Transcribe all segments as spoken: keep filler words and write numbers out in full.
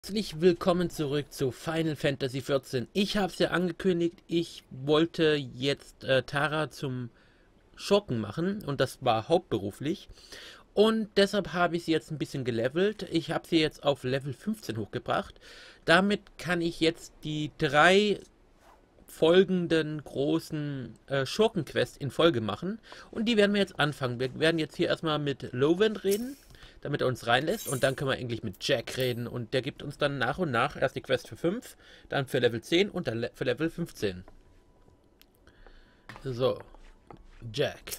Herzlich willkommen zurück zu Final Fantasy vierzehn. Ich habe es ja angekündigt, ich wollte jetzt äh, Tara zum Schurken machen und das war hauptberuflich. Und deshalb habe ich sie jetzt ein bisschen gelevelt. Ich habe sie jetzt auf Level fünfzehn hochgebracht. Damit kann ich jetzt die drei folgenden großen äh, Schurkenquests in Folge machen. Und die werden wir jetzt anfangen. Wir werden jetzt hier erstmal mit Lowend reden, damit er uns reinlässt. Und dann können wir eigentlich mit Jack reden. Und der gibt uns dann nach und nach erst die Quest für fünf, dann für Level zehn und dann für Level fünfzehn. So, Jack.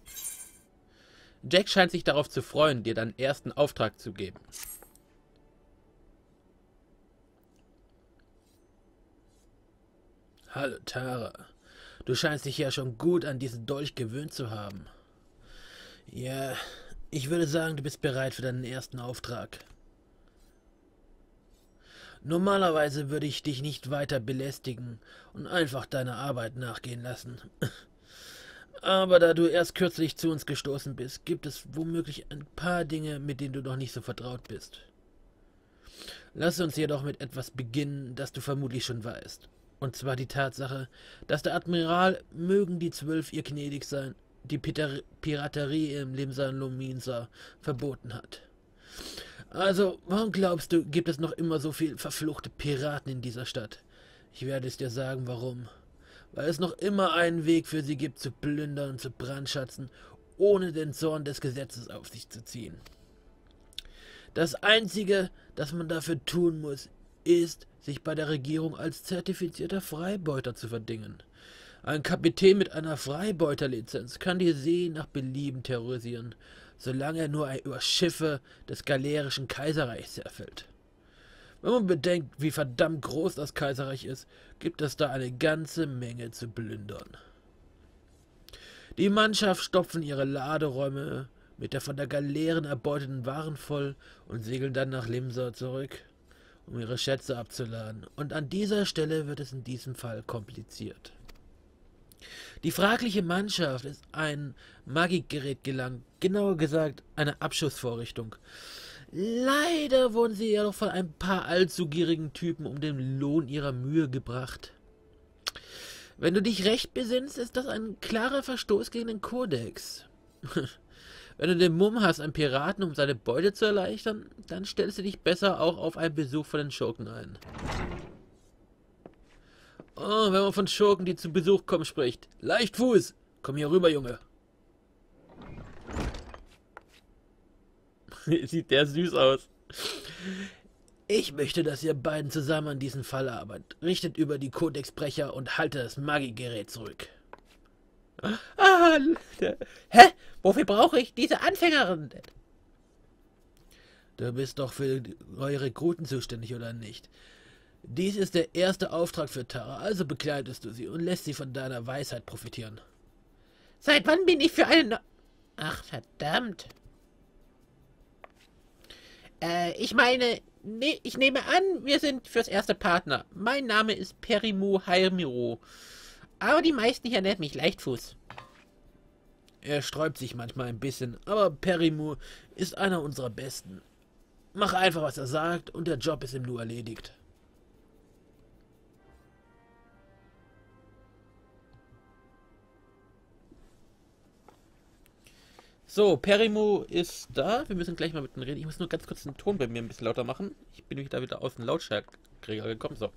Jack scheint sich darauf zu freuen, dir dann ersten Auftrag zu geben. Hallo Tara, du scheinst dich ja schon gut an diesen Dolch gewöhnt zu haben. Ja, ich würde sagen, du bist bereit für deinen ersten Auftrag. Normalerweise würde ich dich nicht weiter belästigen und einfach deiner Arbeit nachgehen lassen. Aber da du erst kürzlich zu uns gestoßen bist, gibt es womöglich ein paar Dinge, mit denen du noch nicht so vertraut bist. Lass uns jedoch mit etwas beginnen, das du vermutlich schon weißt. Und zwar die Tatsache, dass der Admiral, mögen die Zwölf ihr gnädig sein, die Piter Piraterie im Limsan Lominsa verboten hat. Also, warum glaubst du, gibt es noch immer so viel verfluchte Piraten in dieser Stadt? Ich werde es dir sagen, warum. Weil es noch immer einen Weg für sie gibt, zu plündern und zu brandschatzen, ohne den Zorn des Gesetzes auf sich zu ziehen. Das Einzige, das man dafür tun muss, ist, sich bei der Regierung als zertifizierter Freibeuter zu verdingen. Ein Kapitän mit einer Freibeuterlizenz kann die See nach Belieben terrorisieren, solange er nur über Schiffe des galerischen Kaiserreichs herfällt. Wenn man bedenkt, wie verdammt groß das Kaiserreich ist, gibt es da eine ganze Menge zu plündern. Die Mannschaft stopfen ihre Laderäume mit der von der Galeeren erbeuteten Waren voll und segeln dann nach Limsa zurück, um ihre Schätze abzuladen. Und an dieser Stelle wird es in diesem Fall kompliziert. Die fragliche Mannschaft ist ein Magikgerät gelangt, genauer gesagt eine Abschussvorrichtung. Leider wurden sie jedoch von ein paar allzu gierigen Typen um den Lohn ihrer Mühe gebracht. Wenn du dich recht besinnst, ist das ein klarer Verstoß gegen den Kodex. Wenn du den Mumm hast, einen Piraten um seine Beute zu erleichtern, dann stellst du dich besser auch auf einen Besuch von den Schurken ein. Oh, wenn man von Schurken, die zu Besuch kommen, spricht. Leichtfuß! Komm hier rüber, Junge. Sieht der süß aus. Ich möchte, dass ihr beiden zusammen an diesem Fall arbeitet. Richtet über die Kodexbrecher und haltet das Magiegerät zurück. Ah, hä? Wofür brauche ich diese Anfängerin? Du bist doch für eure Rekruten zuständig, oder nicht? Dies ist der erste Auftrag für Tara, also begleitest du sie und lässt sie von deiner Weisheit profitieren. Seit wann bin ich für eine... Ach, verdammt. Äh, ich meine, ne, ich nehme an, wir sind fürs erste Partner. Mein Name ist Perimu Haimiro. Aber die meisten hier nennen mich Leichtfuß. Er sträubt sich manchmal ein bisschen, aber Perimu ist einer unserer Besten. Mach einfach, was er sagt, und der Job ist ihm nur erledigt. So, Perimu ist da. Wir müssen gleich mal mit ihm reden. Ich muss nur ganz kurz den Ton bei mir ein bisschen lauter machen. Ich bin nämlich da wieder aus dem Lautstärkeregler gekommen. So.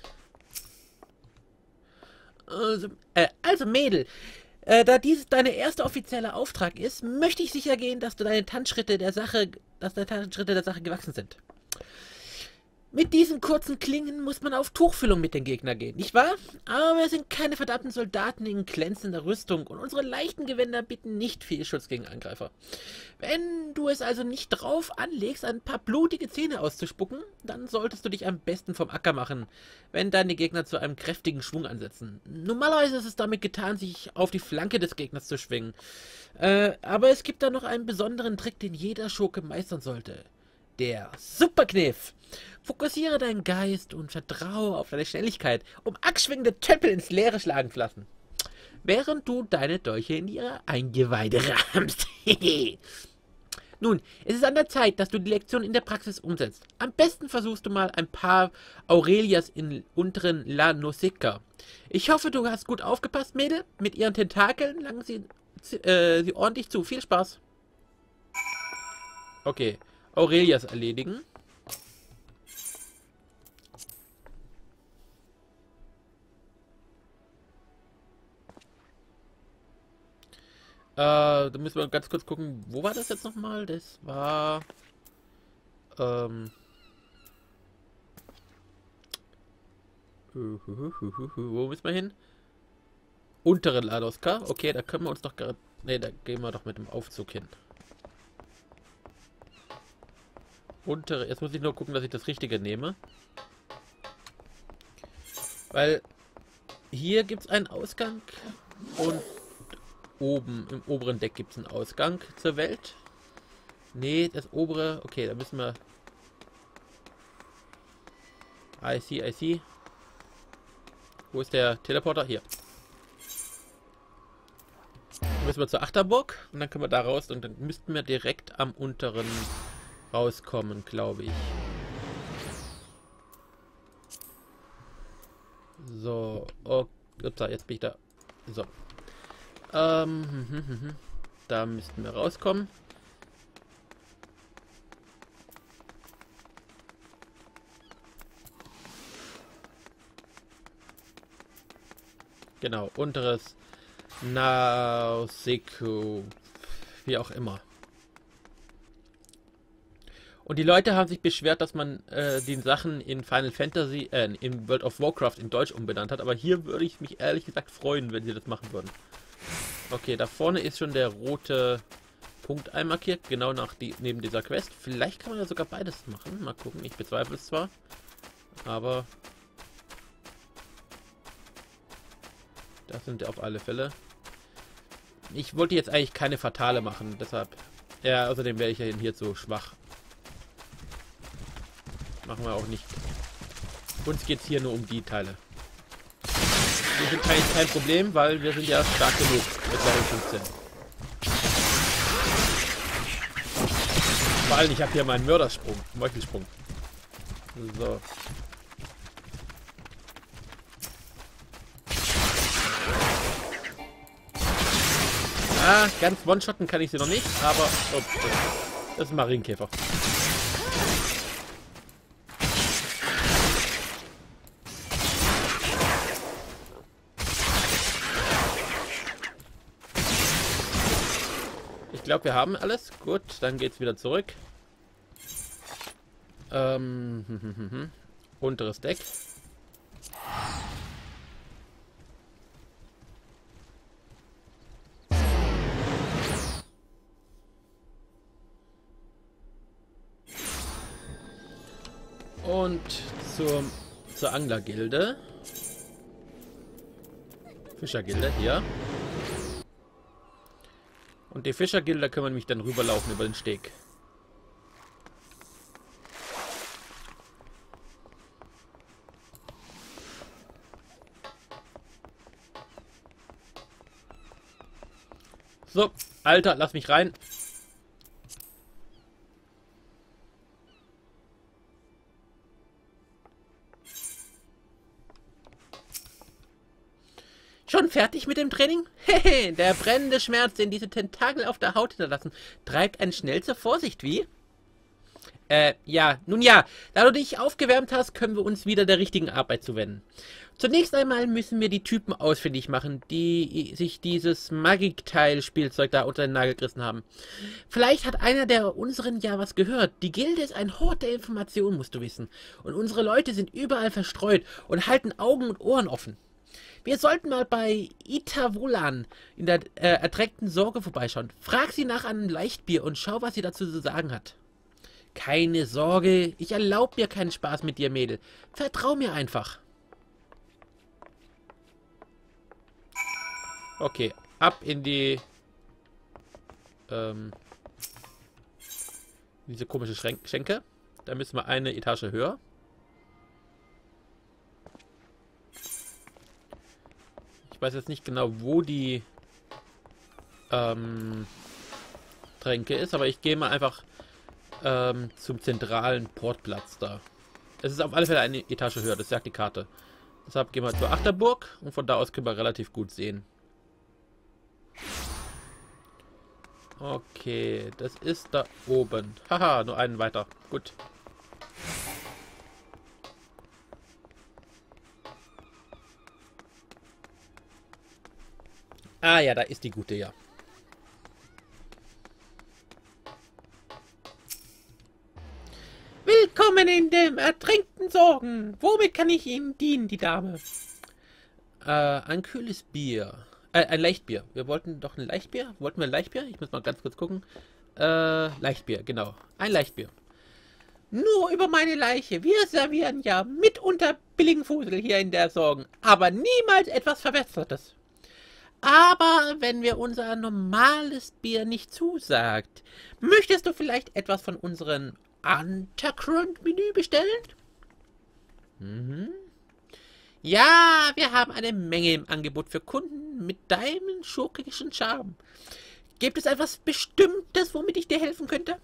Also, äh, also Mädel, äh, da dies dein erster offizieller Auftrag ist, möchte ich sicher gehen, dass du deine Tanzschritte der Sache, dass deine Tanzschritte der Sache gewachsen sind. Mit diesen kurzen Klingen muss man auf Tuchfüllung mit den Gegnern gehen, nicht wahr? Aber wir sind keine verdammten Soldaten in glänzender Rüstung und unsere leichten Gewänder bieten nicht viel Schutz gegen Angreifer. Wenn du es also nicht drauf anlegst, ein paar blutige Zähne auszuspucken, dann solltest du dich am besten vom Acker machen, wenn deine Gegner zu einem kräftigen Schwung ansetzen. Normalerweise ist es damit getan, sich auf die Flanke des Gegners zu schwingen. Äh, aber es gibt da noch einen besonderen Trick, den jeder Schurke meistern sollte. Der Superkniff. Fokussiere deinen Geist und vertraue auf deine Schnelligkeit, um achsschwingende Töppel ins Leere schlagen zu lassen, während du deine Dolche in ihre Eingeweide rahmst. Nun, es ist an der Zeit, dass du die Lektion in der Praxis umsetzt. Am besten versuchst du mal ein paar Aurelias in unteren La Nausicaa. Ich hoffe, du hast gut aufgepasst, Mädel. Mit ihren Tentakeln langen sie, äh, sie ordentlich zu. Viel Spaß. Okay, Aurelias erledigen. Äh, da müssen wir ganz kurz gucken, wo war das jetzt nochmal? Das war... Ähm... Wo müssen wir hin? Untere La Nausicaa. Okay, da können wir uns doch gerade... Ne, da gehen wir doch mit dem Aufzug hin. Untere... Jetzt muss ich nur gucken, dass ich das Richtige nehme. Weil... Hier gibt es einen Ausgang. Und... Oben, im oberen Deck gibt es einen Ausgang zur Welt. Nee, das obere... Okay, da müssen wir... I see, I see. Wo ist der Teleporter? Hier. Dann müssen wir zur Achterburg und dann können wir da raus und dann müssten wir direkt am unteren rauskommen, glaube ich. So, oh, ups, jetzt bin ich da. So. Ähm, hm, hm, hm, hm. Da müssten wir rauskommen. Genau, unteres Nausicaa, wie auch immer. Und die Leute haben sich beschwert, dass man äh, die Sachen in Final Fantasy, äh, in World of Warcraft in Deutsch umbenannt hat. Aber hier würde ich mich ehrlich gesagt freuen, wenn sie das machen würden. Okay, da vorne ist schon der rote Punkt einmarkiert, genau nach die, neben dieser Quest. Vielleicht kann man ja sogar beides machen. Mal gucken, ich bezweifle es zwar. Aber... Das sind auf alle Fälle. Ich wollte jetzt eigentlich keine Fatale machen, deshalb... Ja, außerdem wäre ich ja hier zu schwach. Machen wir auch nicht. Uns geht es hier nur um die Teile. Wir sind kein, kein Problem, weil wir sind ja stark genug mit Level fünfzehn. Vor allem, ich habe hier meinen Mördersprung, Meuchelsprung. So. Ah, ganz one-shotten kann ich sie noch nicht, aber... Ups, das ist ein Marienkäfer. Ich glaube, wir haben alles. Gut, dann geht's wieder zurück. Ähm, hm, hm, hm, hm. Unteres Deck. Und zur, zur Anglergilde. Fischergilde, hier. Und die Fischergilde können wir nämlich dann rüberlaufen über den Steg. So, Alter, lass mich rein. Schon fertig mit dem Training? Hehe, der brennende Schmerz, den diese Tentakel auf der Haut hinterlassen, treibt einen schnell zur Vorsicht, wie? Äh, ja, nun ja, da du dich aufgewärmt hast, können wir uns wieder der richtigen Arbeit zuwenden. Zunächst einmal müssen wir die Typen ausfindig machen, die sich dieses Magik-Teil-Spielzeug da unter den Nagel gerissen haben. Vielleicht hat einer der unseren ja was gehört. Die Gilde ist ein Hort der Informationen, musst du wissen. Und unsere Leute sind überall verstreut und halten Augen und Ohren offen. Wir sollten mal bei Itavolan in der äh, erträgten Sorge vorbeischauen. Frag sie nach einem Leichtbier und schau, was sie dazu zu sagen hat. Keine Sorge, ich erlaube mir keinen Spaß mit dir, Mädel. Vertrau mir einfach. Okay, ab in die... Ähm, diese komische Schrän Schenke. Da müssen wir eine Etage höher. Ich weiß jetzt nicht genau, wo die ähm, Tränke ist, aber ich gehe mal einfach ähm, zum zentralen Portplatz da. Es ist auf alle Fälle eine Etage höher, das sagt die Karte. Deshalb gehen wir zur Achterburg und von da aus können wir relativ gut sehen. Okay, das ist da oben. Haha, nur einen weiter. Gut. Ah ja, da ist die gute, ja. Willkommen in dem ertränkten Sorgen. Womit kann ich Ihnen dienen, die Dame? Äh, ein kühles Bier. Äh, ein Leichtbier. Wir wollten doch ein Leichtbier? Wollten wir ein Leichtbier? Ich muss mal ganz kurz gucken. Äh, Leichtbier, genau. Ein Leichtbier. Nur über meine Leiche. Wir servieren ja mitunter billigen Fusel hier in der Sorgen. Aber niemals etwas Verbessertes. Aber wenn wir unser normales Bier nicht zusagt, möchtest du vielleicht etwas von unseren Underground-Menü bestellen? Mhm. Ja, wir haben eine Menge im Angebot für Kunden mit deinem schurkischen Charme. Gibt es etwas Bestimmtes, womit ich dir helfen könnte?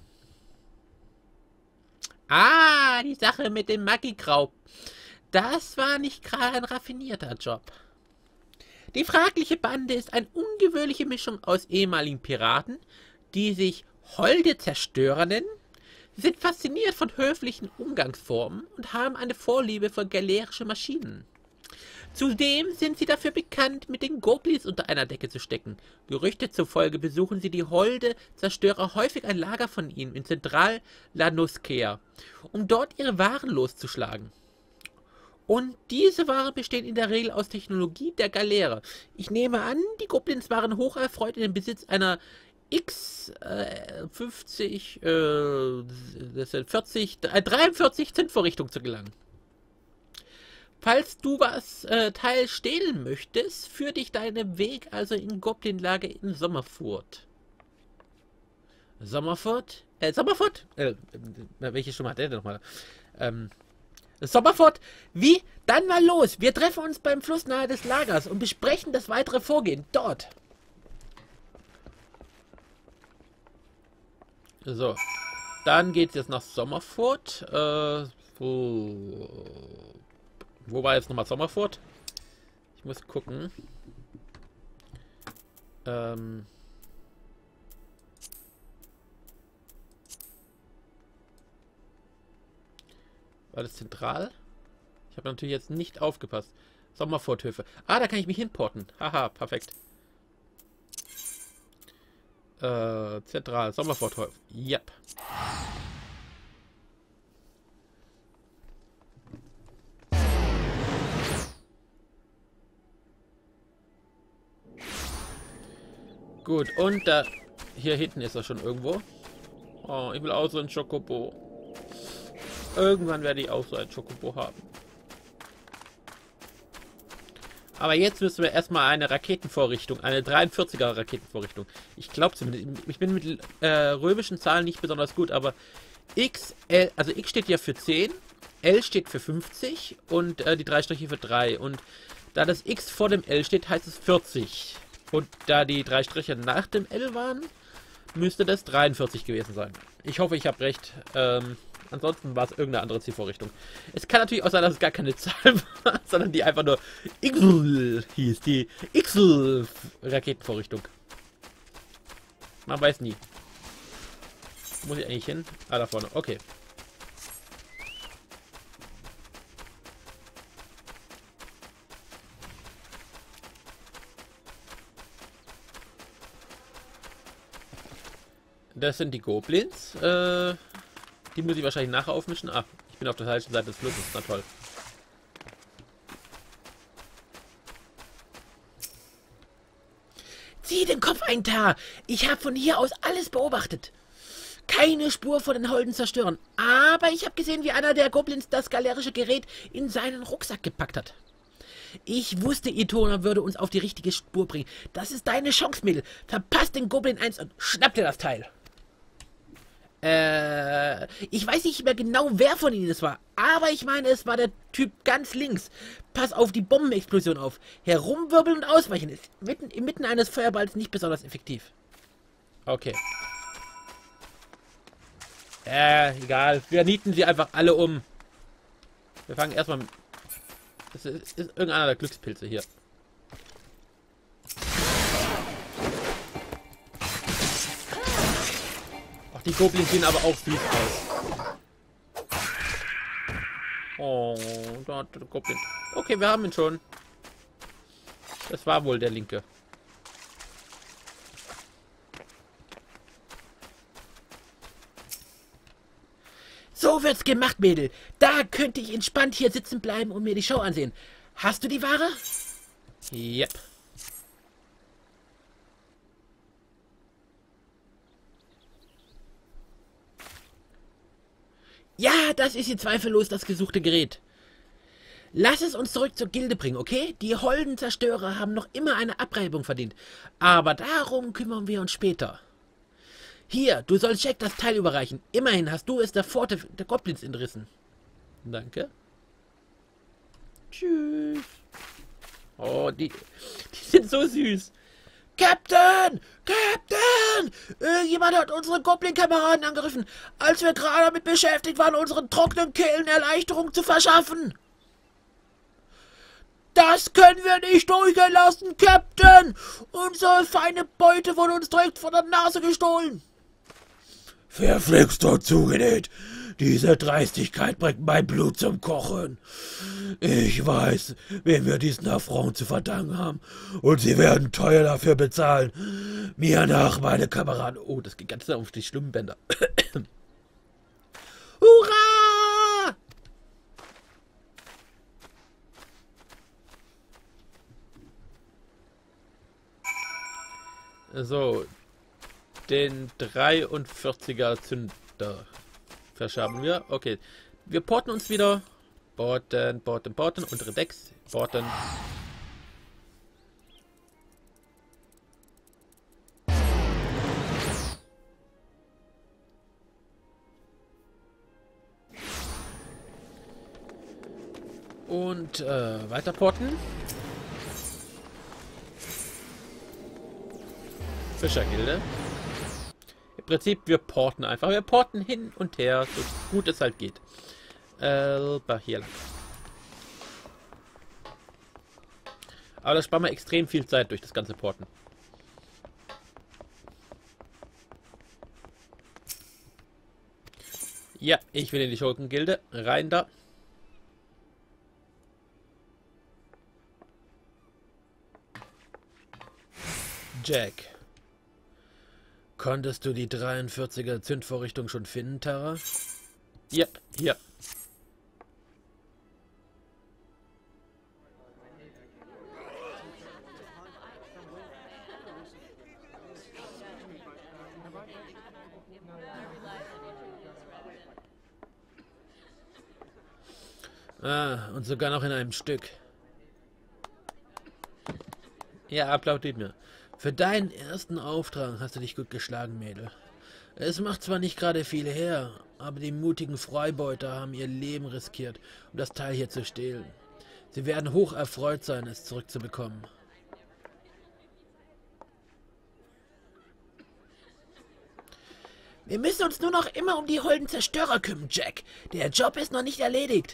Ah, die Sache mit dem Magikraub. Das war nicht gerade ein raffinierter Job. Die fragliche Bande ist eine ungewöhnliche Mischung aus ehemaligen Piraten, die sich Holde Zerstörer nennen. Sie sind fasziniert von höflichen Umgangsformen und haben eine Vorliebe für galerische Maschinen. Zudem sind sie dafür bekannt, mit den Goblins unter einer Decke zu stecken. Gerüchte zufolge besuchen sie die Holde-Zerstörer häufig ein Lager von ihnen in Zentral-Lanuskea, um dort ihre Waren loszuschlagen. Und diese Waren bestehen in der Regel aus Technologie der Galeere. Ich nehme an, die Goblins waren hocherfreut in den Besitz einer X fünfzig, äh, das sind vierzig, dreiundvierzig Zündvorrichtung zu gelangen. Falls du was äh, Teil stehlen möchtest, führt dich deinen Weg also in Goblin-Lager in Sommerfurt. Sommerfurt? Äh, Sommerfurt? Äh, welche Stimme hat der denn nochmal? Ähm, Sommerfurt? Wie? Dann mal los! Wir treffen uns beim Fluss nahe des Lagers und besprechen das weitere Vorgehen dort. So, dann geht's jetzt nach Sommerfurt. Äh, wo, wo war jetzt nochmal Sommerfurt? Ich muss gucken. Ähm. War das zentral? Ich habe natürlich jetzt nicht aufgepasst. Sommerforthöfe. Ah, da kann ich mich hinporten. Haha, perfekt. Äh, zentral, Sommerforthöfe. Yep. Gut, und da... Hier hinten ist er schon irgendwo. Oh, ich will auch so ein Chocobo. Irgendwann werde ich auch so ein Chocobo haben. Aber jetzt müssen wir erstmal eine Raketenvorrichtung, eine dreiundvierziger Raketenvorrichtung. Ich glaube zumindest, ich bin mit äh, römischen Zahlen nicht besonders gut, aber X, L, also X steht ja für zehn, L steht für fünfzig und äh, die drei Striche für drei. Und da das X vor dem L steht, heißt es vierzig. Und da die drei Striche nach dem L waren, müsste das dreiundvierzig gewesen sein. Ich hoffe, ich habe recht. Ähm, ansonsten war es irgendeine andere Zielvorrichtung. Es kann natürlich auch sein, dass es gar keine Zahl war, sondern die einfach nur X L hieß. Die X L-Raketenvorrichtung. Man weiß nie. Muss ich eigentlich hin? Ah, da vorne. Okay. Das sind die Goblins. Äh, die muss ich wahrscheinlich nachher aufmischen. Ah, ich bin auf der falschen Seite des Flusses. Na toll. Zieh den Kopf ein, Tar! Ich habe von hier aus alles beobachtet. Keine Spur von den Holden zerstören. Aber ich habe gesehen, wie einer der Goblins das galerische Gerät in seinen Rucksack gepackt hat. Ich wusste, Itona würde uns auf die richtige Spur bringen. Das ist deine Chance, Mädel. Verpasst den Goblin eins und schnapp dir das Teil. Äh, ich weiß nicht mehr genau, wer von ihnen es war. Aber ich meine, es war der Typ ganz links. Pass auf die Bombenexplosion auf. Herumwirbeln und ausweichen ist mitten, inmitten eines Feuerballs nicht besonders effektiv. Okay. Äh, egal. Wir nieten sie einfach alle um. Wir fangen erstmal mit... Das ist, ist irgendeiner der Glückspilze hier. Ach, die Goblins sehen aber auch süß aus. Oh, da hat der Goblin. Okay, wir haben ihn schon. Das war wohl der linke. So wird's gemacht, Mädel. Da könnte ich entspannt hier sitzen bleiben und mir die Show ansehen. Hast du die Ware? Yep. Ja, das ist hier zweifellos das gesuchte Gerät. Lass es uns zurück zur Gilde bringen, okay? Die holden Zerstörer haben noch immer eine Abreibung verdient. Aber darum kümmern wir uns später. Hier, du sollst Jack das Teil überreichen. Immerhin hast du es der Pforte der Goblins entrissen. Danke. Tschüss. Oh, die, die sind so süß. Captain! Captain! Irgendjemand hat unsere Goblin-Kameraden angegriffen, als wir gerade damit beschäftigt waren, unseren trockenen Kehlen Erleichterung zu verschaffen. Das können wir nicht durchgehen lassen, Captain! Unsere feine Beute wurde uns direkt vor der Nase gestohlen. Verflixt und zugenäht. Diese Dreistigkeit bringt mein Blut zum Kochen. Ich weiß, wem wir diesen Affront zu verdanken haben. Und sie werden teuer dafür bezahlen. Mir nach, meine Kameraden. Oh, das geht ganz nah auf die schlimmen Bänder. Hurra! So. Den dreiundvierziger Zünder verschaben wir. Okay. Wir porten uns wieder. Porten, porten, porten. Unsere Decks. Porten. Und äh, weiter porten. Fischergilde. Im Prinzip, wir porten einfach. Wir porten hin und her, so gut es halt geht. Äh, hier lang. Aber das sparen wir extrem viel Zeit durch das ganze Porten. Ja, ich will in die Schurkengilde. Rein da. Jack. Konntest du die dreiundvierziger Zündvorrichtung schon finden, Tara? Yep, hier. Ah, und sogar noch in einem Stück. Ja, applaudiert mir. Für deinen ersten Auftrag hast du dich gut geschlagen, Mädel. Es macht zwar nicht gerade viel her, aber die mutigen Freibeuter haben ihr Leben riskiert, um das Teil hier zu stehlen. Sie werden hoch erfreut sein, es zurückzubekommen. Wir müssen uns nur noch immer um die holden Zerstörer kümmern, Jack. Der Job ist noch nicht erledigt.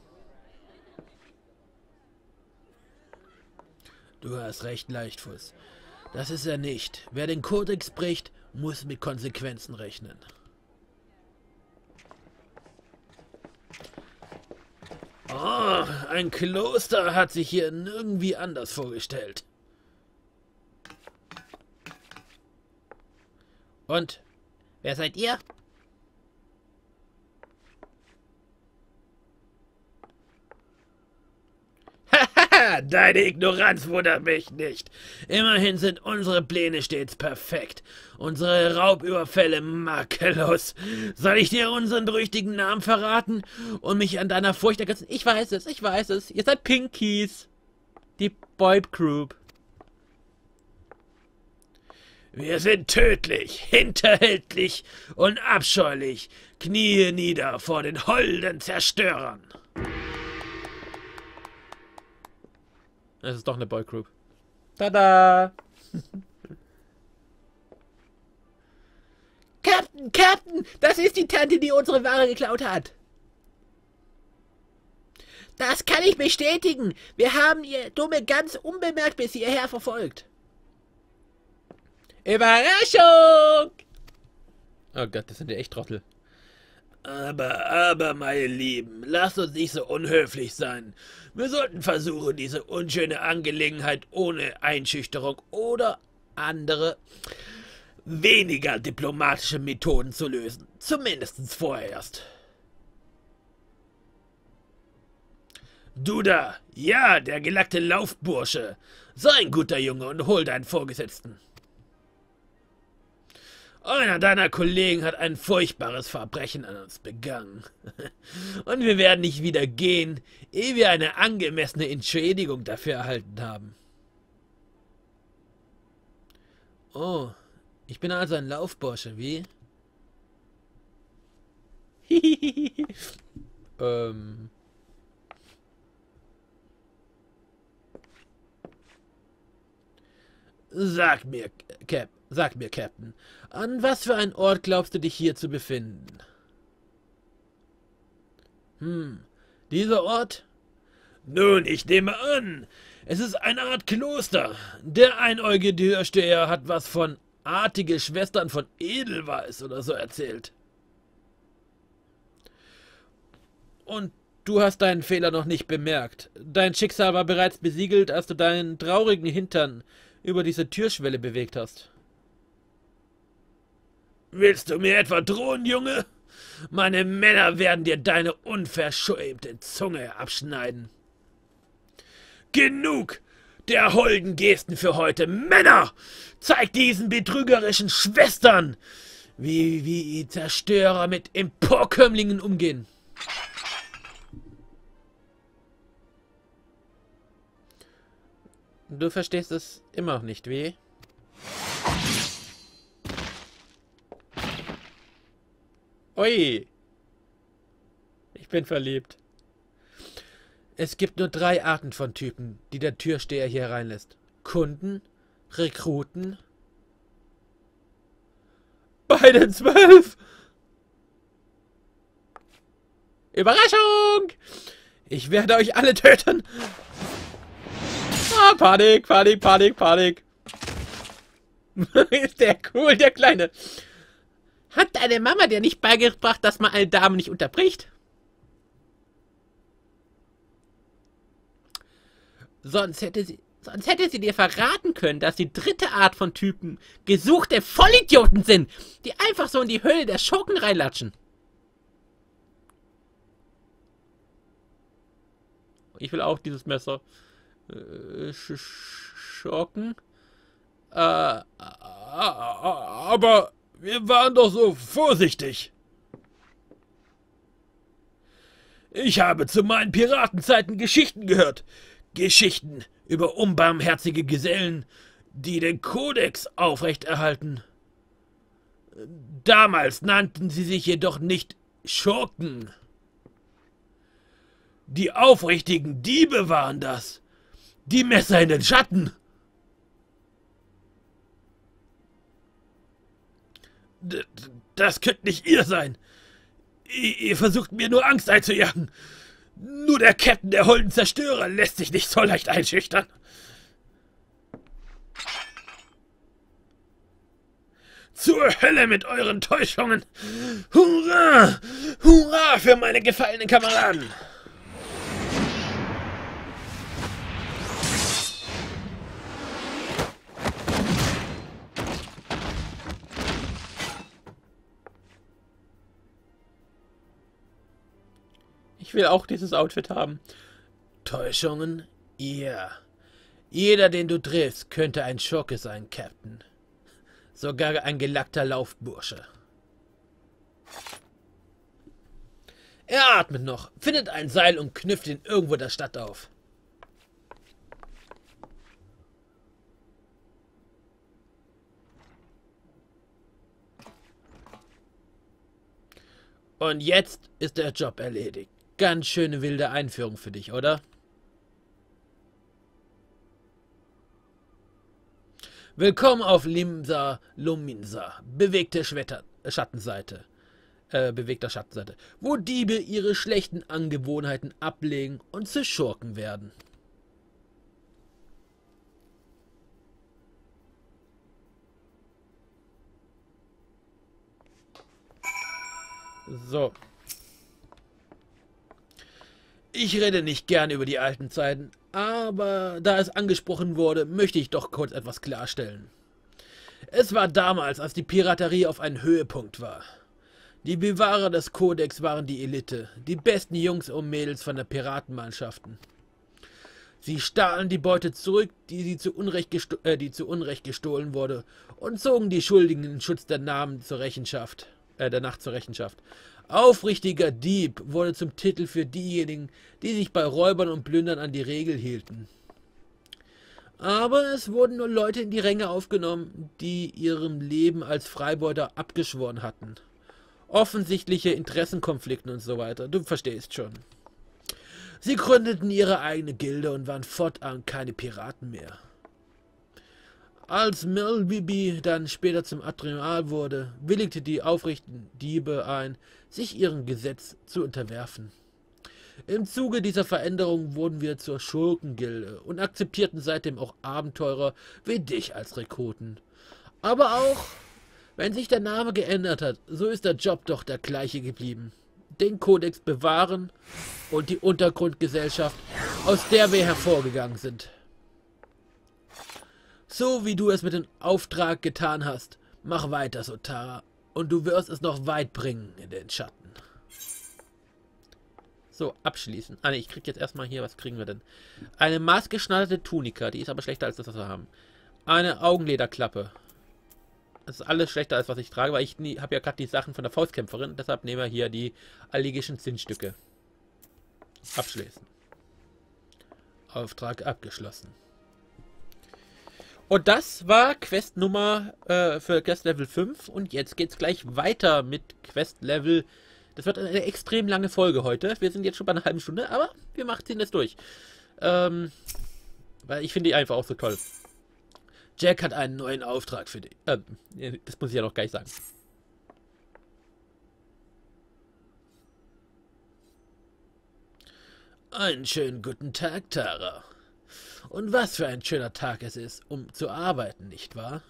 Du hast recht, Leichtfuß. Das ist er nicht. Wer den Kodex bricht, muss mit Konsequenzen rechnen. Oh, ein Kloster hat sich hier irgendwie anders vorgestellt. Und? Wer seid ihr? Deine Ignoranz wundert mich nicht. Immerhin sind unsere Pläne stets perfekt. Unsere Raubüberfälle makellos. Soll ich dir unseren berüchtigten Namen verraten und mich an deiner Furcht ergötzen? Ich weiß es, ich weiß es. Ihr seid Pinkies. Die Boib Group. Wir sind tödlich, hinterhältlich und abscheulich. Knie nieder vor den holden Zerstörern. Es ist doch eine Boygroup. Tada! Captain! Captain, Captain, das ist die Tante, die unsere Ware geklaut hat. Das kann ich bestätigen. Wir haben ihr Dumme ganz unbemerkt bis hierher verfolgt. Überraschung! Oh Gott, das sind ja echt Trottel. Aber, aber, meine Lieben, lasst uns nicht so unhöflich sein. Wir sollten versuchen, diese unschöne Angelegenheit ohne Einschüchterung oder andere, weniger diplomatische Methoden zu lösen. Zumindest vorerst. Du da, ja, der gelackte Laufbursche. Sei ein guter Junge und hol deinen Vorgesetzten. Einer deiner Kollegen hat ein furchtbares Verbrechen an uns begangen. Und wir werden nicht wieder gehen, ehe wir eine angemessene Entschädigung dafür erhalten haben. Oh, ich bin also ein Laufbursche, wie? ähm... Sag mir, Cap, sag mir, Captain, an was für einen Ort glaubst du dich hier zu befinden? Hm, dieser Ort? Nun, ich nehme an, es ist eine Art Kloster. Der einäugige Türsteher hat was von artige Schwestern von Edelweiß oder so erzählt. Und du hast deinen Fehler noch nicht bemerkt. Dein Schicksal war bereits besiegelt, als du deinen traurigen Hintern über diese Türschwelle bewegt hast. Willst du mir etwa drohen, Junge? Meine Männer werden dir deine unverschämte Zunge abschneiden. Genug der holden Gesten für heute. Männer, zeigt diesen betrügerischen Schwestern, wie, wie Zerstörer mit Emporkömmlingen umgehen. Du verstehst es immer noch nicht, wie? Ui! Ich bin verliebt. Es gibt nur drei Arten von Typen, die der Türsteher hier reinlässt. Kunden, Rekruten. Bei den zwölf! Überraschung! Ich werde euch alle töten! Ah, Panik, Panik, Panik, Panik. Ist der cool, der Kleine. Hat deine Mama dir nicht beigebracht, dass man eine Dame nicht unterbricht? Sonst hätte sie, sonst hätte sie dir verraten können, dass die dritte Art von Typen gesuchte Vollidioten sind, die einfach so in die Höhle der Schurken reinlatschen. Ich will auch dieses Messer. Sch Schurken? Äh, aber wir waren doch so vorsichtig. Ich habe zu meinen Piratenzeiten Geschichten gehört. Geschichten über unbarmherzige Gesellen, die den Kodex aufrechterhalten. Damals nannten sie sich jedoch nicht Schurken. Die aufrichtigen Diebe waren das. Die Messer in den Schatten. D das könnt nicht ihr sein. I ihr versucht mir nur Angst einzujagen. Nur der Captain der holden Zerstörer lässt sich nicht so leicht einschüchtern. Zur Hölle mit euren Täuschungen. Hurra! Hurra für meine gefallenen Kameraden. Ich will auch dieses Outfit haben. Täuschungen? Ja. Jeder, den du triffst, könnte ein Schurke sein, Captain. Sogar ein gelackter Laufbursche. Er atmet noch, findet ein Seil und knüpft ihn irgendwo der Stadt auf. Und jetzt ist der Job erledigt. Ganz schöne wilde Einführung für dich, oder? Willkommen auf Limsa Lominsa, bewegte Schwetter. Schattenseite. Äh, bewegter Schattenseite. Wo Diebe ihre schlechten Angewohnheiten ablegen und zu Schurken werden. So. Ich rede nicht gern über die alten Zeiten, aber da es angesprochen wurde, möchte ich doch kurz etwas klarstellen. Es war damals, als die Piraterie auf einem Höhepunkt war. Die Bewahrer des Kodex waren die Elite, die besten Jungs und Mädels von der Piratenmannschaften. Sie stahlen die Beute zurück, die, sie zu Unrecht äh, die zu Unrecht gestohlen wurde, und zogen die Schuldigen in Schutz der Namen zur Rechenschaft, äh, der Nacht zur Rechenschaft. Aufrichtiger Dieb wurde zum Titel für diejenigen, die sich bei Räubern und Plündern an die Regel hielten. Aber es wurden nur Leute in die Ränge aufgenommen, die ihrem Leben als Freibeuter abgeschworen hatten. Offensichtliche Interessenkonflikte und so weiter, du verstehst schon. Sie gründeten ihre eigene Gilde und waren fortan keine Piraten mehr. Als Melvby dann später zum Admiral wurde, willigte die aufrichtigen Diebe ein, sich ihrem Gesetz zu unterwerfen. Im Zuge dieser Veränderung wurden wir zur Schurkengilde und akzeptierten seitdem auch Abenteurer wie dich als Rekruten. Aber auch, wenn sich der Name geändert hat, so ist der Job doch der gleiche geblieben. Den Kodex bewahren und die Untergrundgesellschaft, aus der wir hervorgegangen sind. So wie du es mit dem Auftrag getan hast, mach weiter so, Tara, und du wirst es noch weit bringen in den Schatten. So, abschließen. Ah ne, ich krieg jetzt erstmal hier, was kriegen wir denn? Eine maßgeschneiderte Tunika, die ist aber schlechter als das, was wir haben. Eine Augenlederklappe. Das ist alles schlechter als was ich trage, weil ich habe ja gerade die Sachen von der Faustkämpferin, deshalb nehmen wir hier die alligischen Zinnstücke. Abschließen. Auftrag abgeschlossen. Und das war Quest Nummer äh, für Quest Level fünf. Und jetzt geht's gleich weiter mit Quest Level. Das wird eine extrem lange Folge heute. Wir sind jetzt schon bei einer halben Stunde, aber wir machen ziehen das durch. Ähm, weil ich finde die einfach auch so toll. Jack hat einen neuen Auftrag für dich. Ähm, das muss ich ja noch gleich sagen. Einen schönen guten Tag, Tara. Und was für ein schöner Tag es ist, um zu arbeiten, nicht wahr?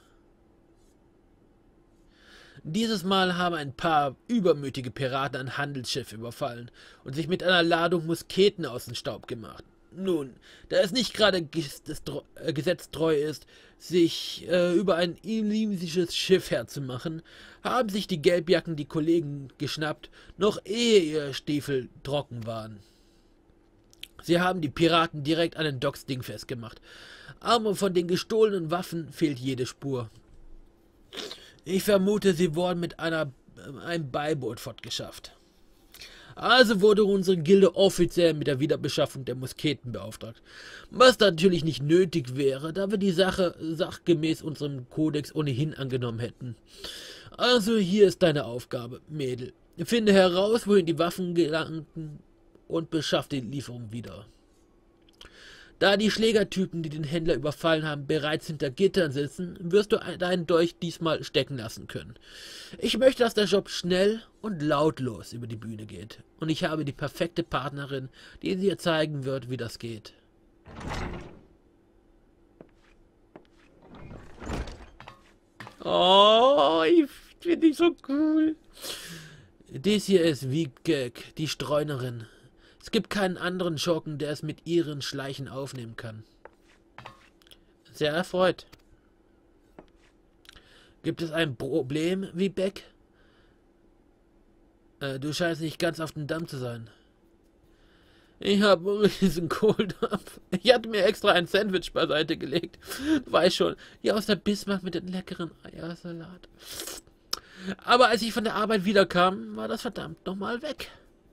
Dieses Mal haben ein paar übermütige Piraten ein Handelsschiff überfallen und sich mit einer Ladung Musketen aus dem Staub gemacht. Nun, da es nicht gerade gesetztreu ist, sich äh, über ein ilimisches Schiff herzumachen, haben sich die Gelbjacken die Kollegen geschnappt, noch ehe ihre Stiefel trocken waren. Sie haben die Piraten direkt an den Docks dingfest gemacht, aber von den gestohlenen Waffen fehlt jede Spur. Ich vermute, sie wurden mit einer, einem Beiboot fortgeschafft. Also wurde unsere Gilde offiziell mit der Wiederbeschaffung der Musketen beauftragt. Was natürlich nicht nötig wäre, da wir die Sache sachgemäß unserem Kodex ohnehin angenommen hätten. Also hier ist deine Aufgabe, Mädel. Finde heraus, wohin die Waffen gelangten und beschaff die Lieferung wieder. Da die Schlägertypen, die den Händler überfallen haben, bereits hinter Gittern sitzen, wirst du deinen Dolch diesmal stecken lassen können. Ich möchte, dass der Job schnell und lautlos über die Bühne geht. Und ich habe die perfekte Partnerin, die dir zeigen wird, wie das geht. Oh, ich finde dich so cool. Dies hier ist Wiegek, die Streunerin. Es gibt keinen anderen Schurken, der es mit ihren Schleichen aufnehmen kann. Sehr erfreut. Gibt es ein Problem, Wiegek? Äh, du scheinst nicht ganz auf dem Damm zu sein. Ich habe einen riesen Kohldampf. Ich hatte mir extra ein Sandwich beiseite gelegt. Du weißt schon, hier aus der Bismarck mit dem leckeren Eiersalat. Aber als ich von der Arbeit wiederkam, war das verdammt nochmal weg.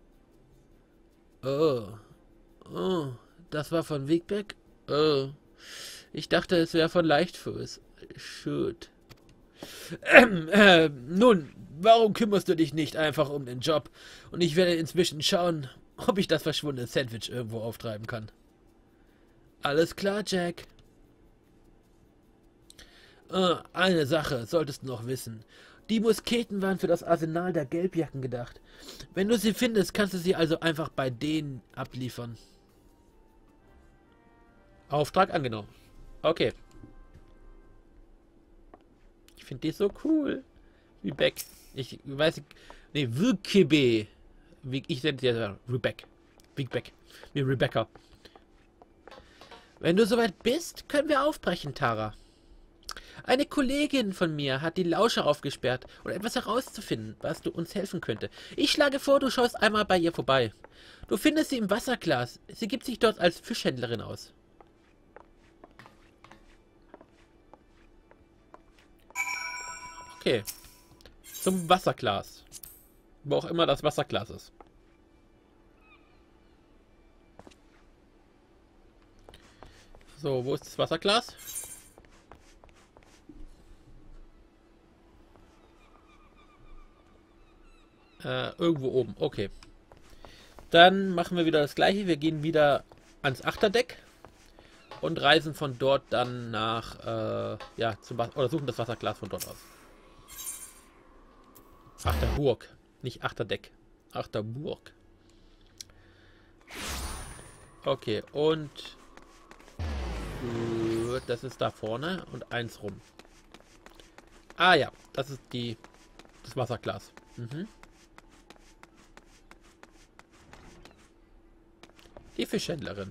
Oh. Oh. Das war von Wiegek? Oh. Ich dachte, es wäre von Leichtfuß. Shoot. Ähm, äh, nun, warum kümmerst du dich nicht einfach um den Job? Und ich werde inzwischen schauen, ob ich das verschwundene Sandwich irgendwo auftreiben kann. Alles klar, Jack. Äh, eine Sache solltest du noch wissen. Die Musketen waren für das Arsenal der Gelbjacken gedacht. Wenn du sie findest, kannst du sie also einfach bei denen abliefern. Auftrag angenommen. Okay. Ich finde die so cool. Wie Beck. Ich weiß nicht. Nee, Wukebe. Wie ich nenne sie ja Rebecca. Big Beck. Wie Rebecca. Wenn du soweit bist, können wir aufbrechen, Tara. Eine Kollegin von mir hat die Lauscher aufgesperrt, um etwas herauszufinden, was du uns helfen könnte. Ich schlage vor, du schaust einmal bei ihr vorbei. Du findest sie im Wasserglas. Sie gibt sich dort als Fischhändlerin aus. Okay. Zum Wasserglas. Wo auch immer das Wasserglas ist. So, wo ist das Wasserglas? Äh, irgendwo oben. Okay. Dann machen wir wieder das gleiche. Wir gehen wieder ans Achterdeck und reisen von dort dann nach, äh, ja, zum Wasser, oder suchen das Wasserglas von dort aus. Achterburg, nicht Achterdeck. Achterburg. Okay, und das ist da vorne und eins rum. Ah ja, das ist die das Wasserglas. Mhm. Die Fischhändlerin.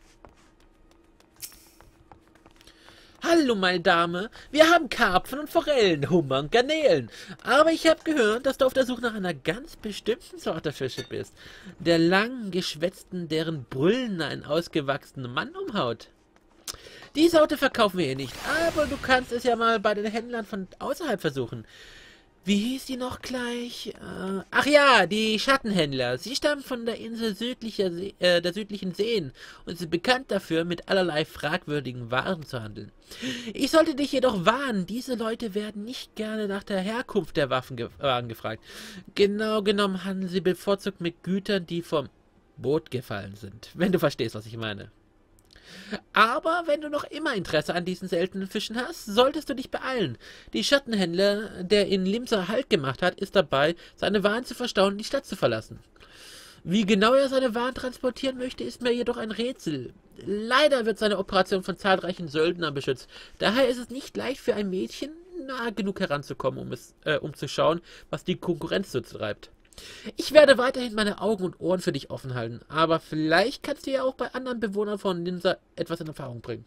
Hallo, meine Dame. Wir haben Karpfen und Forellen, Hummer und Garnelen. Aber ich habe gehört, dass du auf der Suche nach einer ganz bestimmten Sorte Fische bist. Der langen, geschwätzten, deren Brüllen einen ausgewachsenen Mann umhaut. Die Sorte verkaufen wir hier nicht, aber du kannst es ja mal bei den Händlern von außerhalb versuchen. Wie hieß die noch gleich? Äh, ach ja, die Schattenhändler. Sie stammen von der Insel südlicher See, äh, der südlichen Seen und sind bekannt dafür, mit allerlei fragwürdigen Waren zu handeln. Ich sollte dich jedoch warnen, diese Leute werden nicht gerne nach der Herkunft der Waffen ge äh, gefragt. Genau genommen handeln sie bevorzugt mit Gütern, die vom Boot gefallen sind, wenn du verstehst, was ich meine. Aber wenn du noch immer Interesse an diesen seltenen Fischen hast, solltest du dich beeilen. Die Schattenhändler, der in Limsa Halt gemacht hat, ist dabei, seine Waren zu verstauen und die Stadt zu verlassen. Wie genau er seine Waren transportieren möchte, ist mir jedoch ein Rätsel. Leider wird seine Operation von zahlreichen Söldnern beschützt. Daher ist es nicht leicht für ein Mädchen, nah genug heranzukommen, um, es, äh, um zu schauen, was die Konkurrenz so treibt. Ich werde weiterhin meine Augen und Ohren für dich offen halten, aber vielleicht kannst du ja auch bei anderen Bewohnern von Limsa etwas in Erfahrung bringen.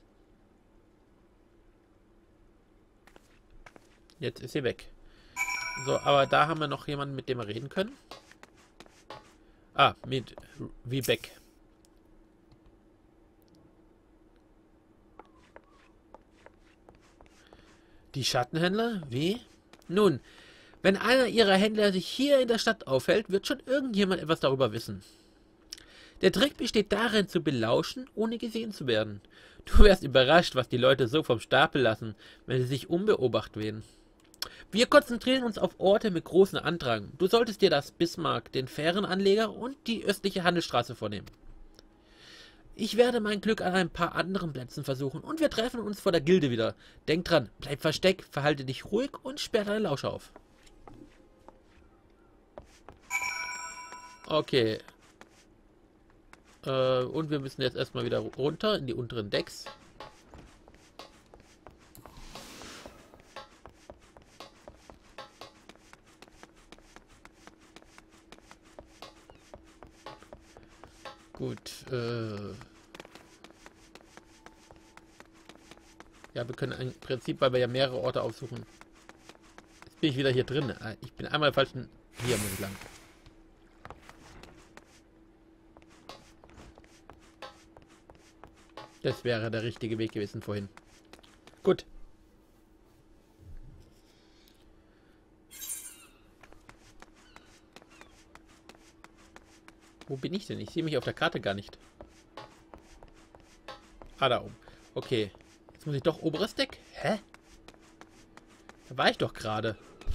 Jetzt ist sie weg. So, aber da haben wir noch jemanden, mit dem wir reden können. Ah, mit Rebecca. Die Schattenhändler? Wie? Nun, wenn einer ihrer Händler sich hier in der Stadt aufhält, wird schon irgendjemand etwas darüber wissen. Der Trick besteht darin, zu belauschen, ohne gesehen zu werden. Du wärst überrascht, was die Leute so vom Stapel lassen, wenn sie sich unbeobachtet wählen. Wir konzentrieren uns auf Orte mit großem Andrang. Du solltest dir das Bismarck, den Fährenanleger und die östliche Handelsstraße vornehmen. Ich werde mein Glück an ein paar anderen Plätzen versuchen und wir treffen uns vor der Gilde wieder. Denk dran, bleib versteckt, verhalte dich ruhig und sperr deine Lauscher auf. Okay. Äh, und wir müssen jetzt erstmal wieder runter in die unteren Decks. Gut. Äh ja, wir können im Prinzip, weil wir ja mehrere Orte aufsuchen. Jetzt bin ich wieder hier drin. Ich bin einmal falsch. Hier muss ich lang. Das wäre der richtige Weg gewesen vorhin. Gut. Wo bin ich denn? Ich sehe mich auf der Karte gar nicht. Ah, da oben. Okay. Jetzt muss ich doch oberes Deck. Hä? Da war ich doch gerade.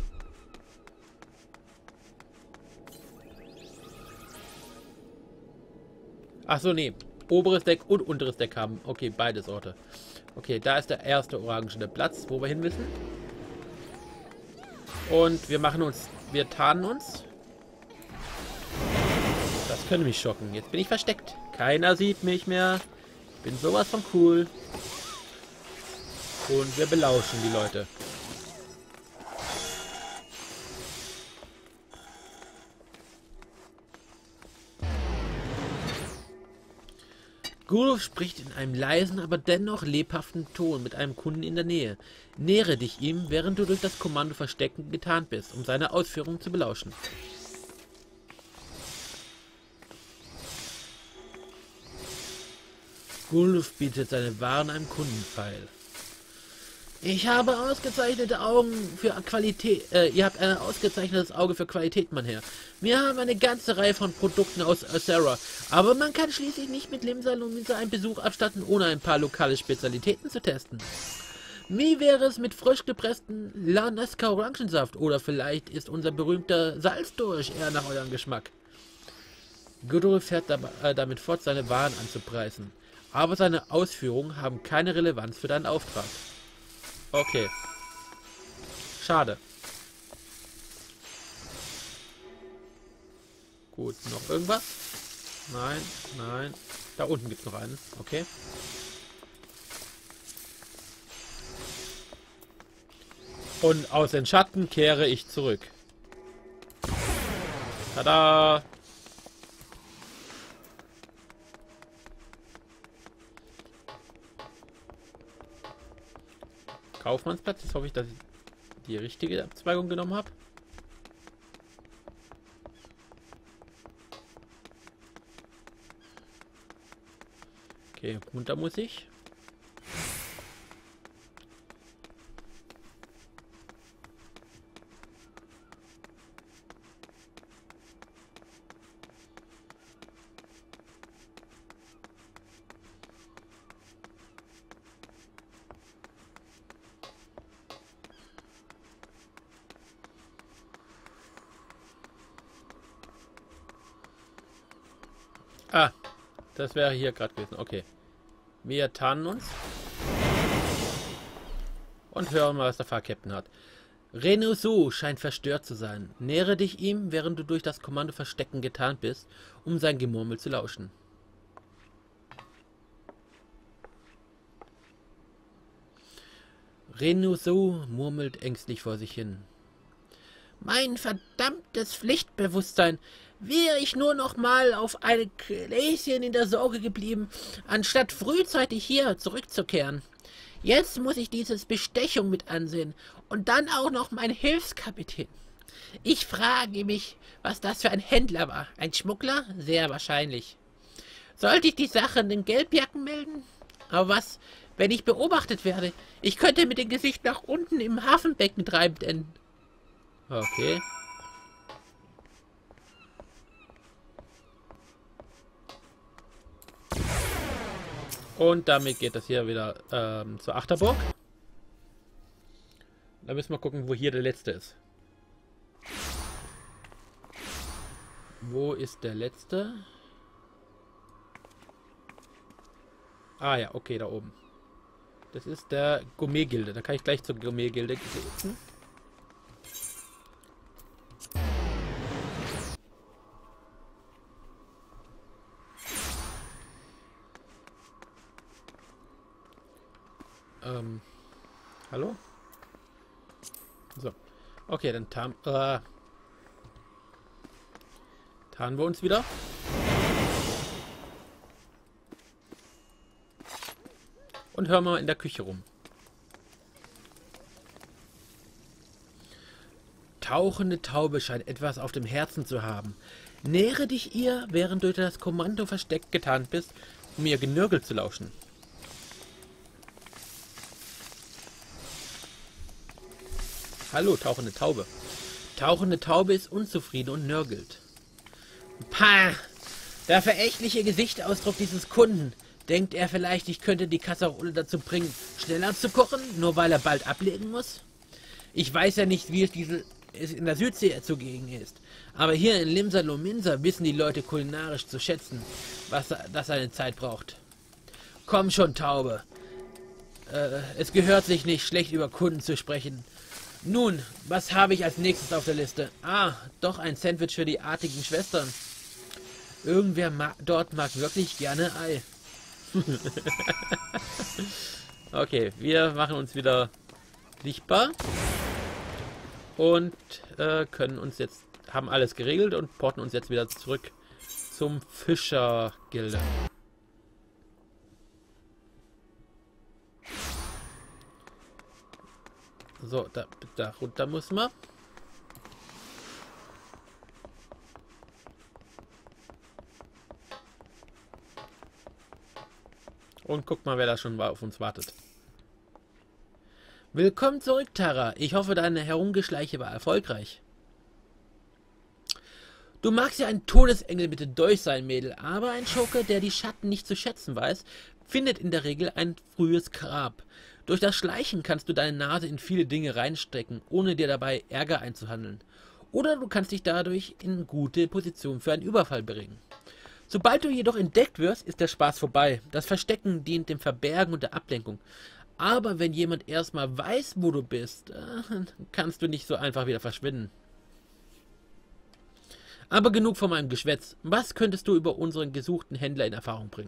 Ach so, nee. Oberes Deck und unteres Deck haben. Okay, beide Sorte. Okay, da ist der erste orangene Platz, wo wir hin müssen. Und wir machen uns, wir tarnen uns. Das könnte mich schocken. Jetzt bin ich versteckt. Keiner sieht mich mehr. Ich bin sowas von cool. Und wir belauschen die Leute. Guluf spricht in einem leisen, aber dennoch lebhaften Ton mit einem Kunden in der Nähe. Nähere dich ihm, während du durch das Kommando Verstecken getarnt bist, um seine Ausführungen zu belauschen. Guluf bietet seine Waren einem Kundenpfeil. Ich habe ausgezeichnete Augen für Qualität. Äh, ihr habt ein ausgezeichnetes Auge für Qualität, mein Herr. Wir haben eine ganze Reihe von Produkten aus Azera, aber man kann schließlich nicht mit Limsa-Lumisa einen Besuch abstatten, ohne ein paar lokale Spezialitäten zu testen. Wie wäre es mit frisch gepresstem Lanesca Orangensaft? Oder vielleicht ist unser berühmter Salzdurch eher nach eurem Geschmack. Gudrun fährt dabei, äh, damit fort, seine Waren anzupreisen. Aber seine Ausführungen haben keine Relevanz für deinen Auftrag. Okay. Schade. Gut, noch irgendwas? Nein, nein. Da unten gibt es noch einen. Okay. Und aus den Schatten kehre ich zurück. Tada! Kaufmannsplatz. Jetzt hoffe ich, dass ich die richtige Abzweigung genommen habe. Okay, runter muss ich. Ah, das wäre hier gerade gewesen. Okay. Wir tarnen uns. Und hören mal, was der Fahrkapitän hat. Renuso scheint verstört zu sein. Nähere dich ihm, während du durch das Kommando Verstecken getarnt bist, um sein Gemurmel zu lauschen. Renuso murmelt ängstlich vor sich hin. Mein verdammtes Pflichtbewusstsein! Wäre ich nur noch mal auf ein Gläschen in der Sorge geblieben, anstatt frühzeitig hier zurückzukehren. Jetzt muss ich dieses Bestechung mit ansehen und dann auch noch mein Hilfskapitän. Ich frage mich, was das für ein Händler war. Ein Schmuggler? Sehr wahrscheinlich. Sollte ich die Sache den Gelbjacken melden? Aber was, wenn ich beobachtet werde? Ich könnte mit dem Gesicht nach unten im Hafenbecken treibend enden. Okay. Und damit geht das hier wieder ähm, zur Achterburg. Da müssen wir gucken, wo hier der letzte ist. Wo ist der letzte? Ah ja, okay, da oben. Das ist der Gourmet-Gilde. Da kann ich gleich zur Gourmet-Gilde gehen. Ähm, hallo? So. Okay, dann tarn, äh, tarnen wir uns wieder. Und hören wir in der Küche rum. Tauchende Taube scheint etwas auf dem Herzen zu haben. Nähere dich ihr, während du das Kommando versteckt getarnt bist, um ihr Genörgel zu lauschen. Hallo, tauchende Taube. Tauchende Taube ist unzufrieden und nörgelt. Pah! Der verächtliche Gesichtsausdruck dieses Kunden. Denkt er vielleicht, ich könnte die Kasserole dazu bringen, schneller zu kochen, nur weil er bald ablegen muss? Ich weiß ja nicht, wie es, diese, es in der Südsee zugegen ist. Aber hier in Limsa-Lominsa wissen die Leute kulinarisch zu schätzen, was das seine Zeit braucht. Komm schon, Taube. Äh, es gehört sich nicht, schlecht über Kunden zu sprechen. Nun, was habe ich als nächstes auf der Liste? Ah, doch ein Sandwich für die artigen Schwestern. Irgendwer ma dort mag wirklich gerne Ei. Okay, wir machen uns wieder sichtbar. Und äh, können uns jetzt, haben alles geregelt und porten uns jetzt wieder zurück zum Fischergilde. So, da, da runter muss man. Und guck mal, wer da schon auf uns wartet. Willkommen zurück, Tara. Ich hoffe, deine Herumgeschleiche war erfolgreich. Du magst ja ein Todesengel mit dem Dolch sein, Mädel, aber ein Schurke, der die Schatten nicht zu schätzen weiß, findet in der Regel ein frühes Grab. Durch das Schleichen kannst du deine Nase in viele Dinge reinstecken, ohne dir dabei Ärger einzuhandeln. Oder du kannst dich dadurch in gute Position für einen Überfall bringen. Sobald du jedoch entdeckt wirst, ist der Spaß vorbei. Das Verstecken dient dem Verbergen und der Ablenkung. Aber wenn jemand erstmal weiß, wo du bist, kannst du nicht so einfach wieder verschwinden. Aber genug von meinem Geschwätz. Was könntest du über unseren gesuchten Händler in Erfahrung bringen?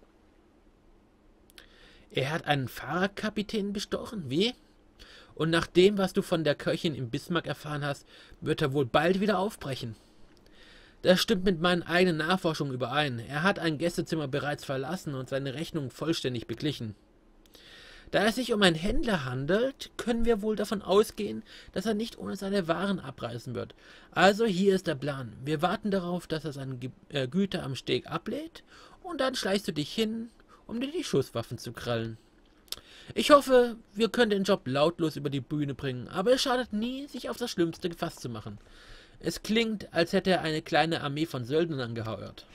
Er hat einen Fahrerkapitän bestochen, wie? Und nach dem, was du von der Köchin in Bismarck erfahren hast, wird er wohl bald wieder aufbrechen. Das stimmt mit meinen eigenen Nachforschungen überein. Er hat ein Gästezimmer bereits verlassen und seine Rechnung vollständig beglichen. Da es sich um einen Händler handelt, können wir wohl davon ausgehen, dass er nicht ohne seine Waren abreisen wird. Also hier ist der Plan. Wir warten darauf, dass er seine Ge äh, Güter am Steg ablädt und dann schleichst du dich hin, um dir die Schusswaffen zu krallen. Ich hoffe, wir können den Job lautlos über die Bühne bringen, aber es schadet nie, sich auf das Schlimmste gefasst zu machen. Es klingt, als hätte er eine kleine Armee von Söldnern angeheuert.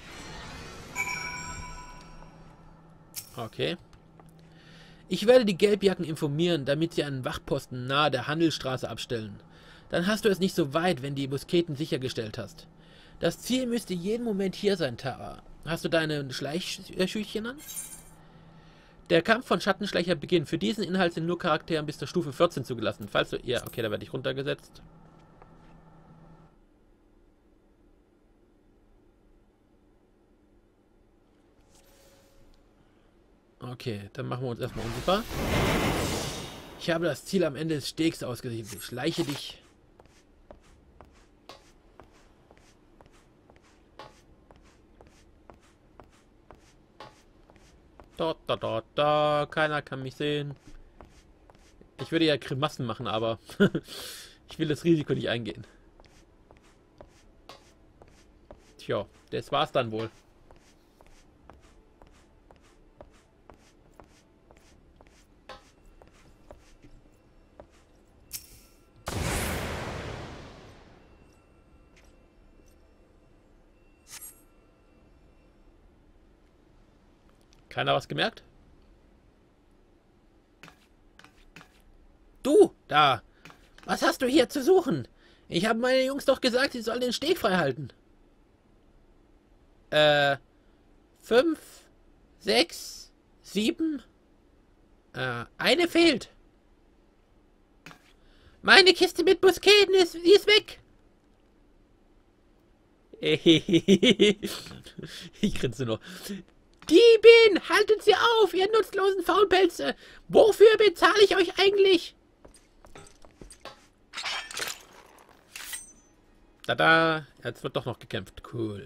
Okay. Ich werde die Gelbjacken informieren, damit sie einen Wachposten nahe der Handelsstraße abstellen. Dann hast du es nicht so weit, wenn die Musketen sichergestellt hast. Das Ziel müsste jeden Moment hier sein, Tara. Hast du deine Schleichschüchchen an? Der Kampf von Schattenschleicher beginnt. Für diesen Inhalt sind nur Charakteren bis zur Stufe vierzehn zugelassen. Falls du... Ja, okay, da werde ich runtergesetzt. Okay, dann machen wir uns erstmal unsichtbar. Ich habe das Ziel am Ende des Stegs ausgesiedelt. Schleiche dich. Da, da, da, da. Keiner kann mich sehen. Ich würde ja Grimassen machen, aber ich will das Risiko nicht eingehen. Tja, das war's dann wohl. Keiner was gemerkt? Du, da! Was hast du hier zu suchen? Ich habe meine Jungs doch gesagt, sie sollen den Steg frei halten. Äh, fünf, sechs, sieben, äh, eine fehlt. Meine Kiste mit Musketen ist, die ist weg. Ich grinse nur. Diebin, haltet sie auf, ihr nutzlosen Faulpelze! Wofür bezahle ich euch eigentlich? Tada, jetzt wird doch noch gekämpft. Cool.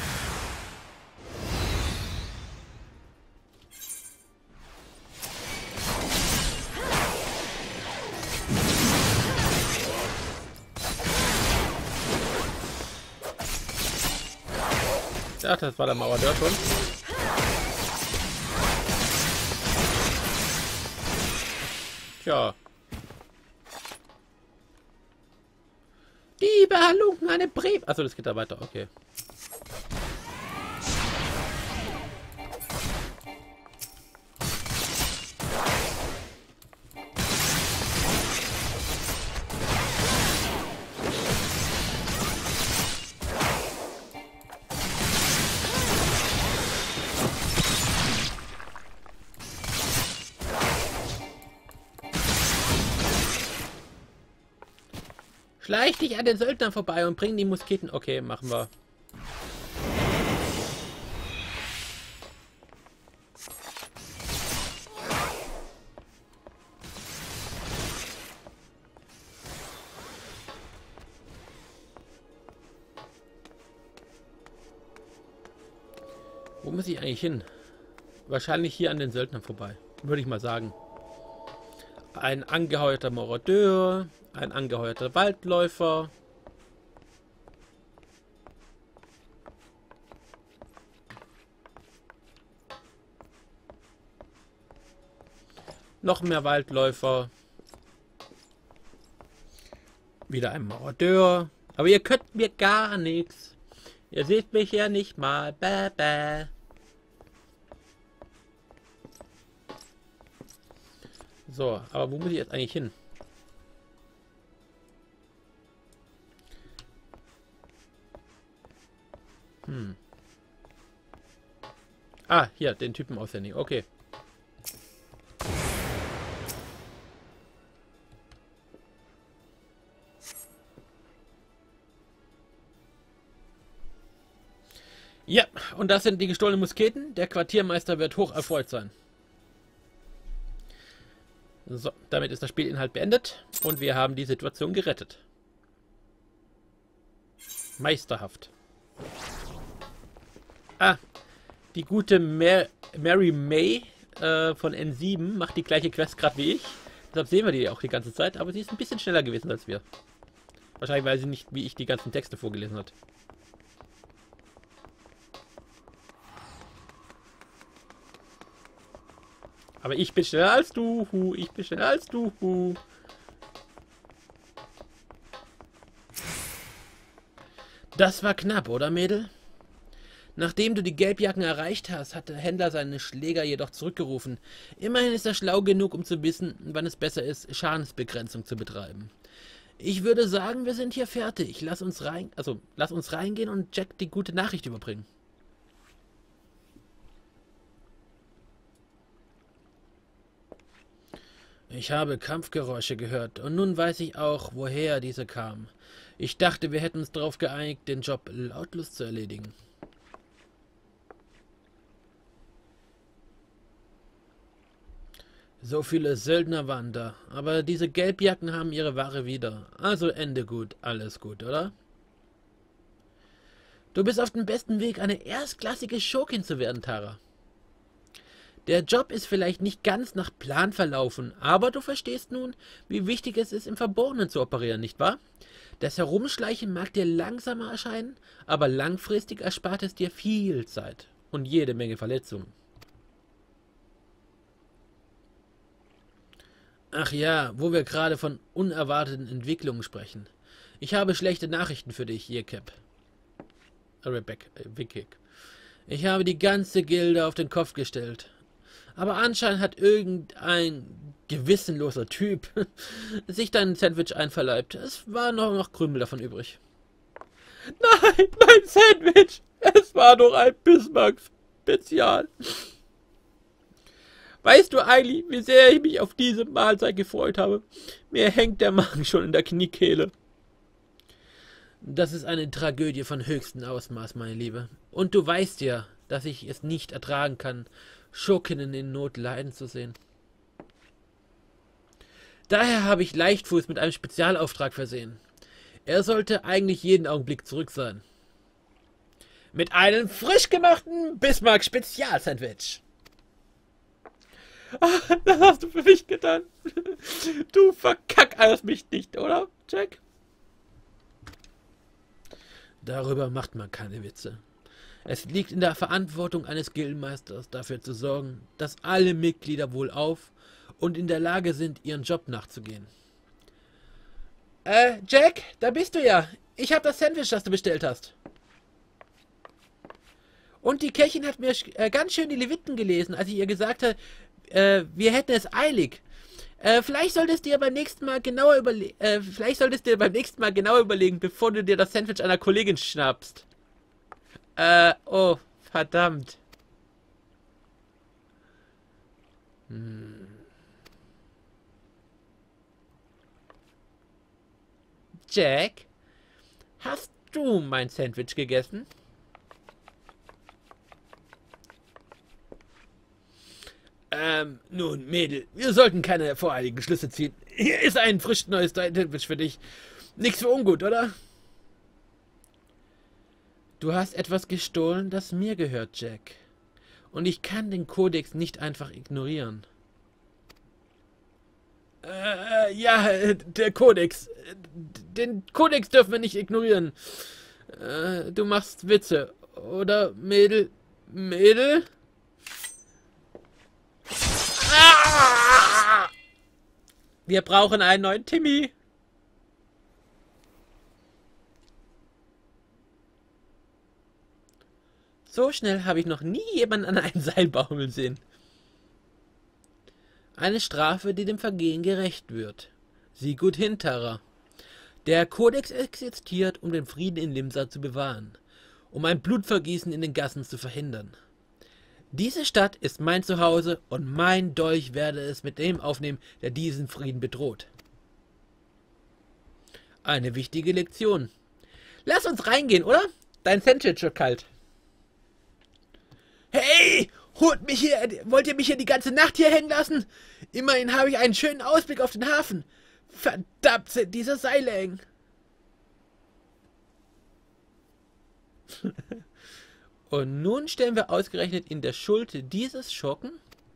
Ja, das war der Mauerdörr schon. Tja. Diebe halunken eine Brief. Achso, das geht da weiter, okay. Schleich dich an den Söldnern vorbei und bring die Musketen. Okay, machen wir. Wo muss ich eigentlich hin? Wahrscheinlich hier an den Söldnern vorbei. Würde ich mal sagen. Ein angeheuerter Marodeur, ein angeheuerter Waldläufer. Noch mehr Waldläufer. Wieder ein Marodeur. Aber ihr könnt mir gar nichts. Ihr seht mich ja nicht mal. Bäh, bäh. So, aber wo muss ich jetzt eigentlich hin? Hm. Ah, hier, den Typen auswendig. Okay. Ja, und das sind die gestohlenen Musketen. Der Quartiermeister wird hoch erfreut sein. So, damit ist der Spielinhalt beendet und wir haben die Situation gerettet. Meisterhaft. Ah, die gute Mar Mary May äh, von N sieben macht die gleiche Quest gerade wie ich. Deshalb sehen wir die auch die ganze Zeit, aber sie ist ein bisschen schneller gewesen als wir. Wahrscheinlich, weil sie nicht wie ich die ganzen Texte vorgelesen hat. Aber ich bin schneller als du, Hu. Ich bin schneller als du, Hu. Das war knapp, oder Mädel? Nachdem du die Gelbjacken erreicht hast, hat der Händler seine Schläger jedoch zurückgerufen. Immerhin ist er schlau genug, um zu wissen, wann es besser ist, Schadensbegrenzung zu betreiben. Ich würde sagen, wir sind hier fertig. Lass uns rein, also lass uns reingehen und Jack die gute Nachricht überbringen. Ich habe Kampfgeräusche gehört und nun weiß ich auch, woher diese kamen. Ich dachte, wir hätten uns darauf geeinigt, den Job lautlos zu erledigen. So viele Söldner waren da, aber diese Gelbjacken haben ihre Ware wieder. Also Ende gut, alles gut, oder? Du bist auf dem besten Weg, eine erstklassige Schurkin zu werden, Tara. Der Job ist vielleicht nicht ganz nach Plan verlaufen, aber du verstehst nun, wie wichtig es ist, im Verborgenen zu operieren, nicht wahr? Das Herumschleichen mag dir langsamer erscheinen, aber langfristig erspart es dir viel Zeit und jede Menge Verletzungen. Ach ja, wo wir gerade von unerwarteten Entwicklungen sprechen. Ich habe schlechte Nachrichten für dich, Yekep. Rebecca, äh, Wickig. Ich habe die ganze Gilde auf den Kopf gestellt. Aber anscheinend hat irgendein gewissenloser Typ sich dein Sandwich einverleibt. Es war noch, noch Krümel davon übrig. Nein, mein Sandwich! Es war doch ein Bismarck-Spezial. Weißt du eigentlich, wie sehr ich mich auf diese Mahlzeit gefreut habe? Mir hängt der Magen schon in der Kniekehle. Das ist eine Tragödie von höchstem Ausmaß, meine Liebe. Und du weißt ja, dass ich es nicht ertragen kann, Schurkinnen in Not leiden zu sehen. Daher habe ich Leichtfuß mit einem Spezialauftrag versehen. Er sollte eigentlich jeden Augenblick zurück sein. Mit einem frisch gemachten Bismarck-Spezial-Sandwich. Ah, das hast du für mich getan. Du verkackerst mich nicht, oder, Jack? Darüber macht man keine Witze. Es liegt in der Verantwortung eines Gildenmeisters, dafür zu sorgen, dass alle Mitglieder wohlauf und in der Lage sind, ihren Job nachzugehen. Äh, Jack, da bist du ja. Ich habe das Sandwich, das du bestellt hast. Und die Köchin hat mir äh, ganz schön die Leviten gelesen, als ich ihr gesagt habe, äh, wir hätten es eilig. Äh, vielleicht solltest du dir beim nächsten Mal genauer überlegen, äh, vielleicht solltest du dir beim nächsten Mal genauer überlegen, bevor du dir das Sandwich einer Kollegin schnappst. Äh, oh, verdammt. Hm. Jack, hast du mein Sandwich gegessen? Ähm, nun, Mädel, wir sollten keine voreiligen Schlüsse ziehen. Hier ist ein frisch neues Sandwich für dich. Nichts für ungut, oder? Du hast etwas gestohlen, das mir gehört, Jack. Und ich kann den Kodex nicht einfach ignorieren. Äh, ja, der Kodex. Den Kodex dürfen wir nicht ignorieren. Äh, du machst Witze, oder, Mädel? Mädel? Ah! Wir brauchen einen neuen Timmy. So schnell habe ich noch nie jemanden an einem Seil baumeln sehen. Eine Strafe, die dem Vergehen gerecht wird. Sieh gut hin, Tara. Der Kodex existiert, um den Frieden in Limsa zu bewahren, um ein Blutvergießen in den Gassen zu verhindern. Diese Stadt ist mein Zuhause und mein Dolch werde es mit dem aufnehmen, der diesen Frieden bedroht. Eine wichtige Lektion. Lass uns reingehen, oder? Dein Sandwich wird kalt. Hey, holt mich hier, wollt ihr mich hier die ganze Nacht hier hängen lassen? Immerhin habe ich einen schönen Ausblick auf den Hafen. Verdammt sind diese Seile eng. Und nun stellen wir ausgerechnet in der Schuld dieses Schurken?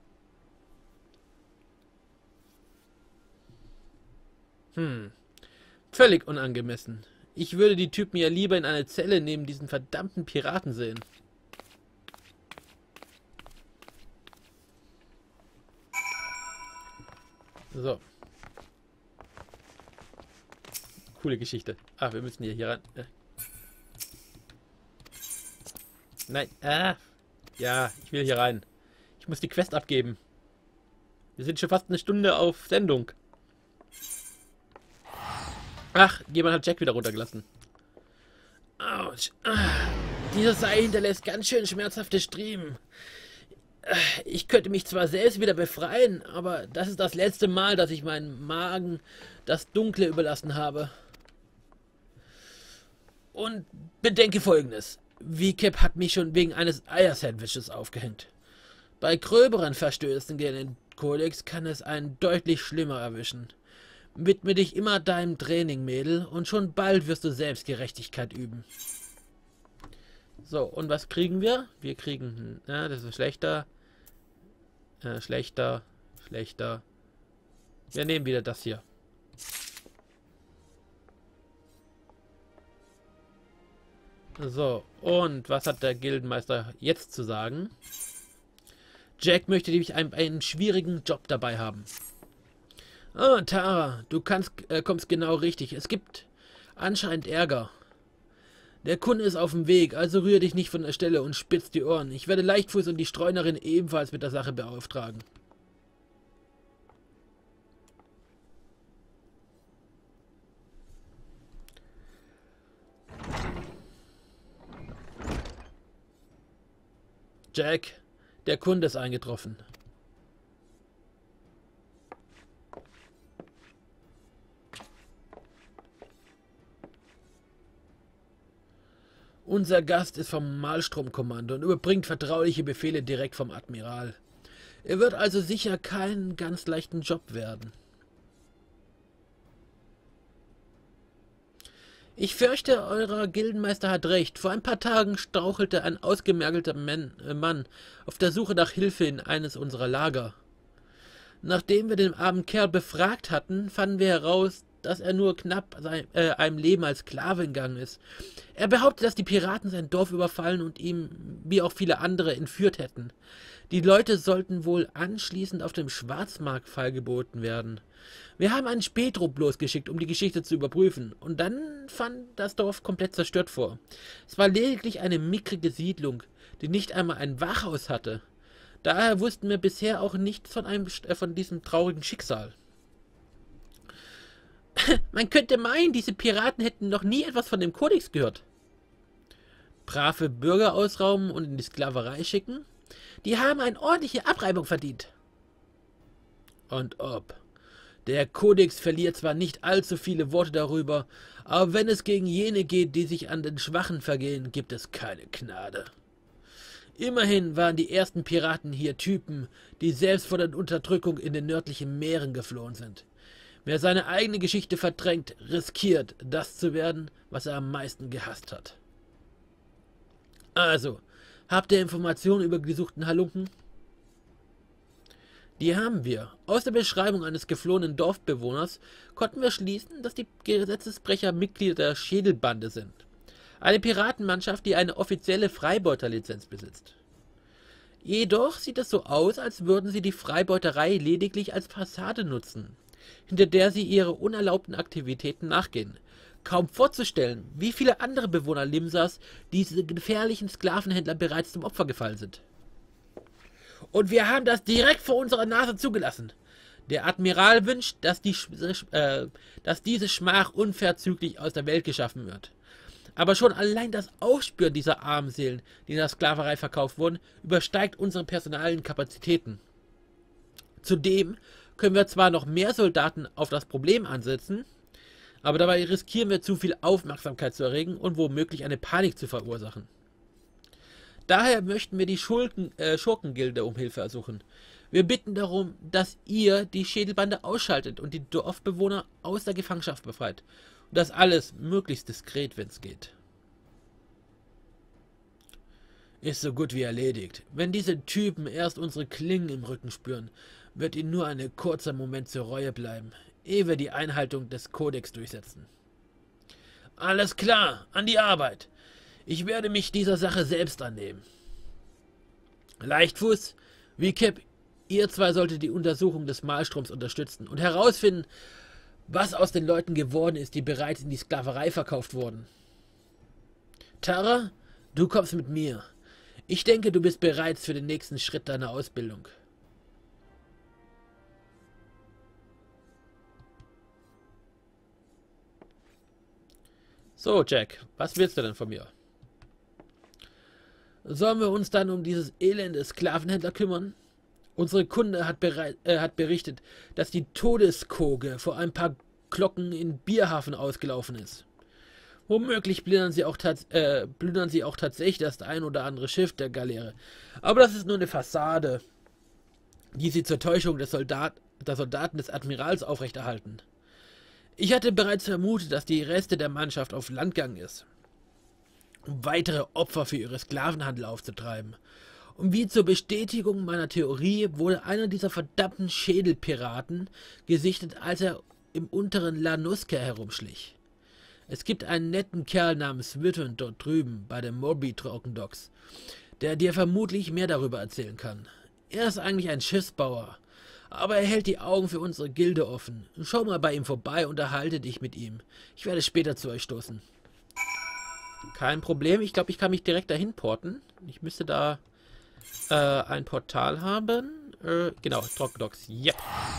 Hm, völlig unangemessen. Ich würde die Typen ja lieber in eine Zelle neben diesen verdammten Piraten sehen. So. Coole Geschichte. Ah, wir müssen hier, hier ran. Äh. Nein. Ah. Ja, ich will hier rein. Ich muss die Quest abgeben. Wir sind schon fast eine Stunde auf Sendung. Ach, jemand hat Jack wieder runtergelassen. Autsch. Ah, dieses Seil hinterlässt ganz schön schmerzhafte Striemen. Ich könnte mich zwar selbst wieder befreien, aber das ist das letzte Mal, dass ich meinen Magen das Dunkle überlassen habe. Und bedenke Folgendes. V-Cap hat mich schon wegen eines Eiersandwiches aufgehängt. Bei gröberen Verstößen gegen den Kodex kann es einen deutlich schlimmer erwischen. Widme dich immer deinem Training, Mädel, und schon bald wirst du selbst Gerechtigkeit üben. So, und was kriegen wir? Wir kriegen, ja, das ist schlechter, äh, schlechter, schlechter. Wir nehmen wieder das hier. So, und was hat der Gildenmeister jetzt zu sagen? Jack möchte nämlich einen, einen schwierigen Job dabei haben. Ah, Tara, du kannst, äh, kommst genau richtig. Es gibt anscheinend Ärger. Der Kunde ist auf dem Weg, also rühre dich nicht von der Stelle und spitz die Ohren. Ich werde Leichtfuß und die Streunerin ebenfalls mit der Sache beauftragen. Jack, der Kunde ist eingetroffen. Unser Gast ist vom Malstrom-Kommando und überbringt vertrauliche Befehle direkt vom Admiral. Er wird also sicher keinen ganz leichten Job werden. Ich fürchte, euer Gildenmeister hat recht. Vor ein paar Tagen strauchelte ein ausgemergelter Man, äh Mann auf der Suche nach Hilfe in eines unserer Lager. Nachdem wir den armen Kerl befragt hatten, fanden wir heraus, dass er nur knapp sein, äh, einem Leben als Sklave entgangen ist. Er behauptet, dass die Piraten sein Dorf überfallen und ihm, wie auch viele andere, entführt hätten. Die Leute sollten wohl anschließend auf dem Schwarzmarkt feilgeboten werden. Wir haben einen Spätrupp losgeschickt, um die Geschichte zu überprüfen, und dann fand das Dorf komplett zerstört vor. Es war lediglich eine mickrige Siedlung, die nicht einmal ein Wachhaus hatte. Daher wussten wir bisher auch nichts von, einem, äh, von diesem traurigen Schicksal. Man könnte meinen, diese Piraten hätten noch nie etwas von dem Kodex gehört. Brave Bürger ausrauben und in die Sklaverei schicken? Die haben eine ordentliche Abreibung verdient. Und ob. Der Kodex verliert zwar nicht allzu viele Worte darüber, aber wenn es gegen jene geht, die sich an den Schwachen vergehen, gibt es keine Gnade. Immerhin waren die ersten Piraten hier Typen, die selbst vor der Unterdrückung in den nördlichen Meeren geflohen sind. Wer seine eigene Geschichte verdrängt, riskiert, das zu werden, was er am meisten gehasst hat. Also, habt ihr Informationen über die gesuchten Halunken? Die haben wir. Aus der Beschreibung eines geflohenen Dorfbewohners konnten wir schließen, dass die Gesetzesbrecher Mitglieder der Schädelbande sind. Eine Piratenmannschaft, die eine offizielle Freibeuterlizenz besitzt. Jedoch sieht es so aus, als würden sie die Freibeuterei lediglich als Fassade nutzen, hinter der sie ihre unerlaubten Aktivitäten nachgehen. Kaum vorzustellen, wie viele andere Bewohner Limsas diese gefährlichen Sklavenhändler bereits zum Opfer gefallen sind. Und wir haben das direkt vor unserer Nase zugelassen. Der Admiral wünscht, dass, die, äh, dass diese Schmach unverzüglich aus der Welt geschaffen wird. Aber schon allein das Aufspüren dieser armen Seelen, die in der Sklaverei verkauft wurden, übersteigt unsere personalen Kapazitäten. Zudem können wir zwar noch mehr Soldaten auf das Problem ansetzen, aber dabei riskieren wir zu viel Aufmerksamkeit zu erregen und womöglich eine Panik zu verursachen. Daher möchten wir die Schurken, äh, Schurkengilde um Hilfe ersuchen. Wir bitten darum, dass ihr die Schädelbande ausschaltet und die Dorfbewohner aus der Gefangenschaft befreit. Und das alles möglichst diskret, wenn es geht. Ist so gut wie erledigt. Wenn diese Typen erst unsere Klingen im Rücken spüren, wird ihnen nur ein kurzer Moment zur Reue bleiben, ehe wir die Einhaltung des Kodex durchsetzen. Alles klar, an die Arbeit. Ich werde mich dieser Sache selbst annehmen. Leichtfuß, wie Cap, ihr zwei solltet die Untersuchung des Malstroms unterstützen und herausfinden, was aus den Leuten geworden ist, die bereits in die Sklaverei verkauft wurden. Tara, du kommst mit mir. Ich denke, du bist bereit für den nächsten Schritt deiner Ausbildung. So, Jack, was willst du denn von mir? Sollen wir uns dann um dieses elende Sklavenhändler kümmern? Unsere Kunde hat, bereit, äh, hat berichtet, dass die Todeskoge vor ein paar Glocken in Bierhafen ausgelaufen ist. Womöglich plündern sie, auch äh, plündern sie auch tatsächlich das ein oder andere Schiff der Galeere. Aber das ist nur eine Fassade, die sie zur Täuschung des Soldat der Soldaten des Admirals aufrechterhalten. Ich hatte bereits vermutet, dass die Reste der Mannschaft auf Landgang ist, um weitere Opfer für ihre Sklavenhandel aufzutreiben. Und wie zur Bestätigung meiner Theorie wurde einer dieser verdammten Schädelpiraten gesichtet, als er im unteren Lanuska herumschlich. Es gibt einen netten Kerl namens Witten dort drüben bei den Moby Trockendocks, der dir vermutlich mehr darüber erzählen kann. Er ist eigentlich ein Schiffsbauer, aber er hält die Augen für unsere Gilde offen. Schau mal bei ihm vorbei und unterhalte dich mit ihm. Ich werde später zu euch stoßen. Kein Problem, ich glaube, ich kann mich direkt dahin porten. Ich müsste da äh, ein Portal haben. Äh, genau, Trockendocks, ja.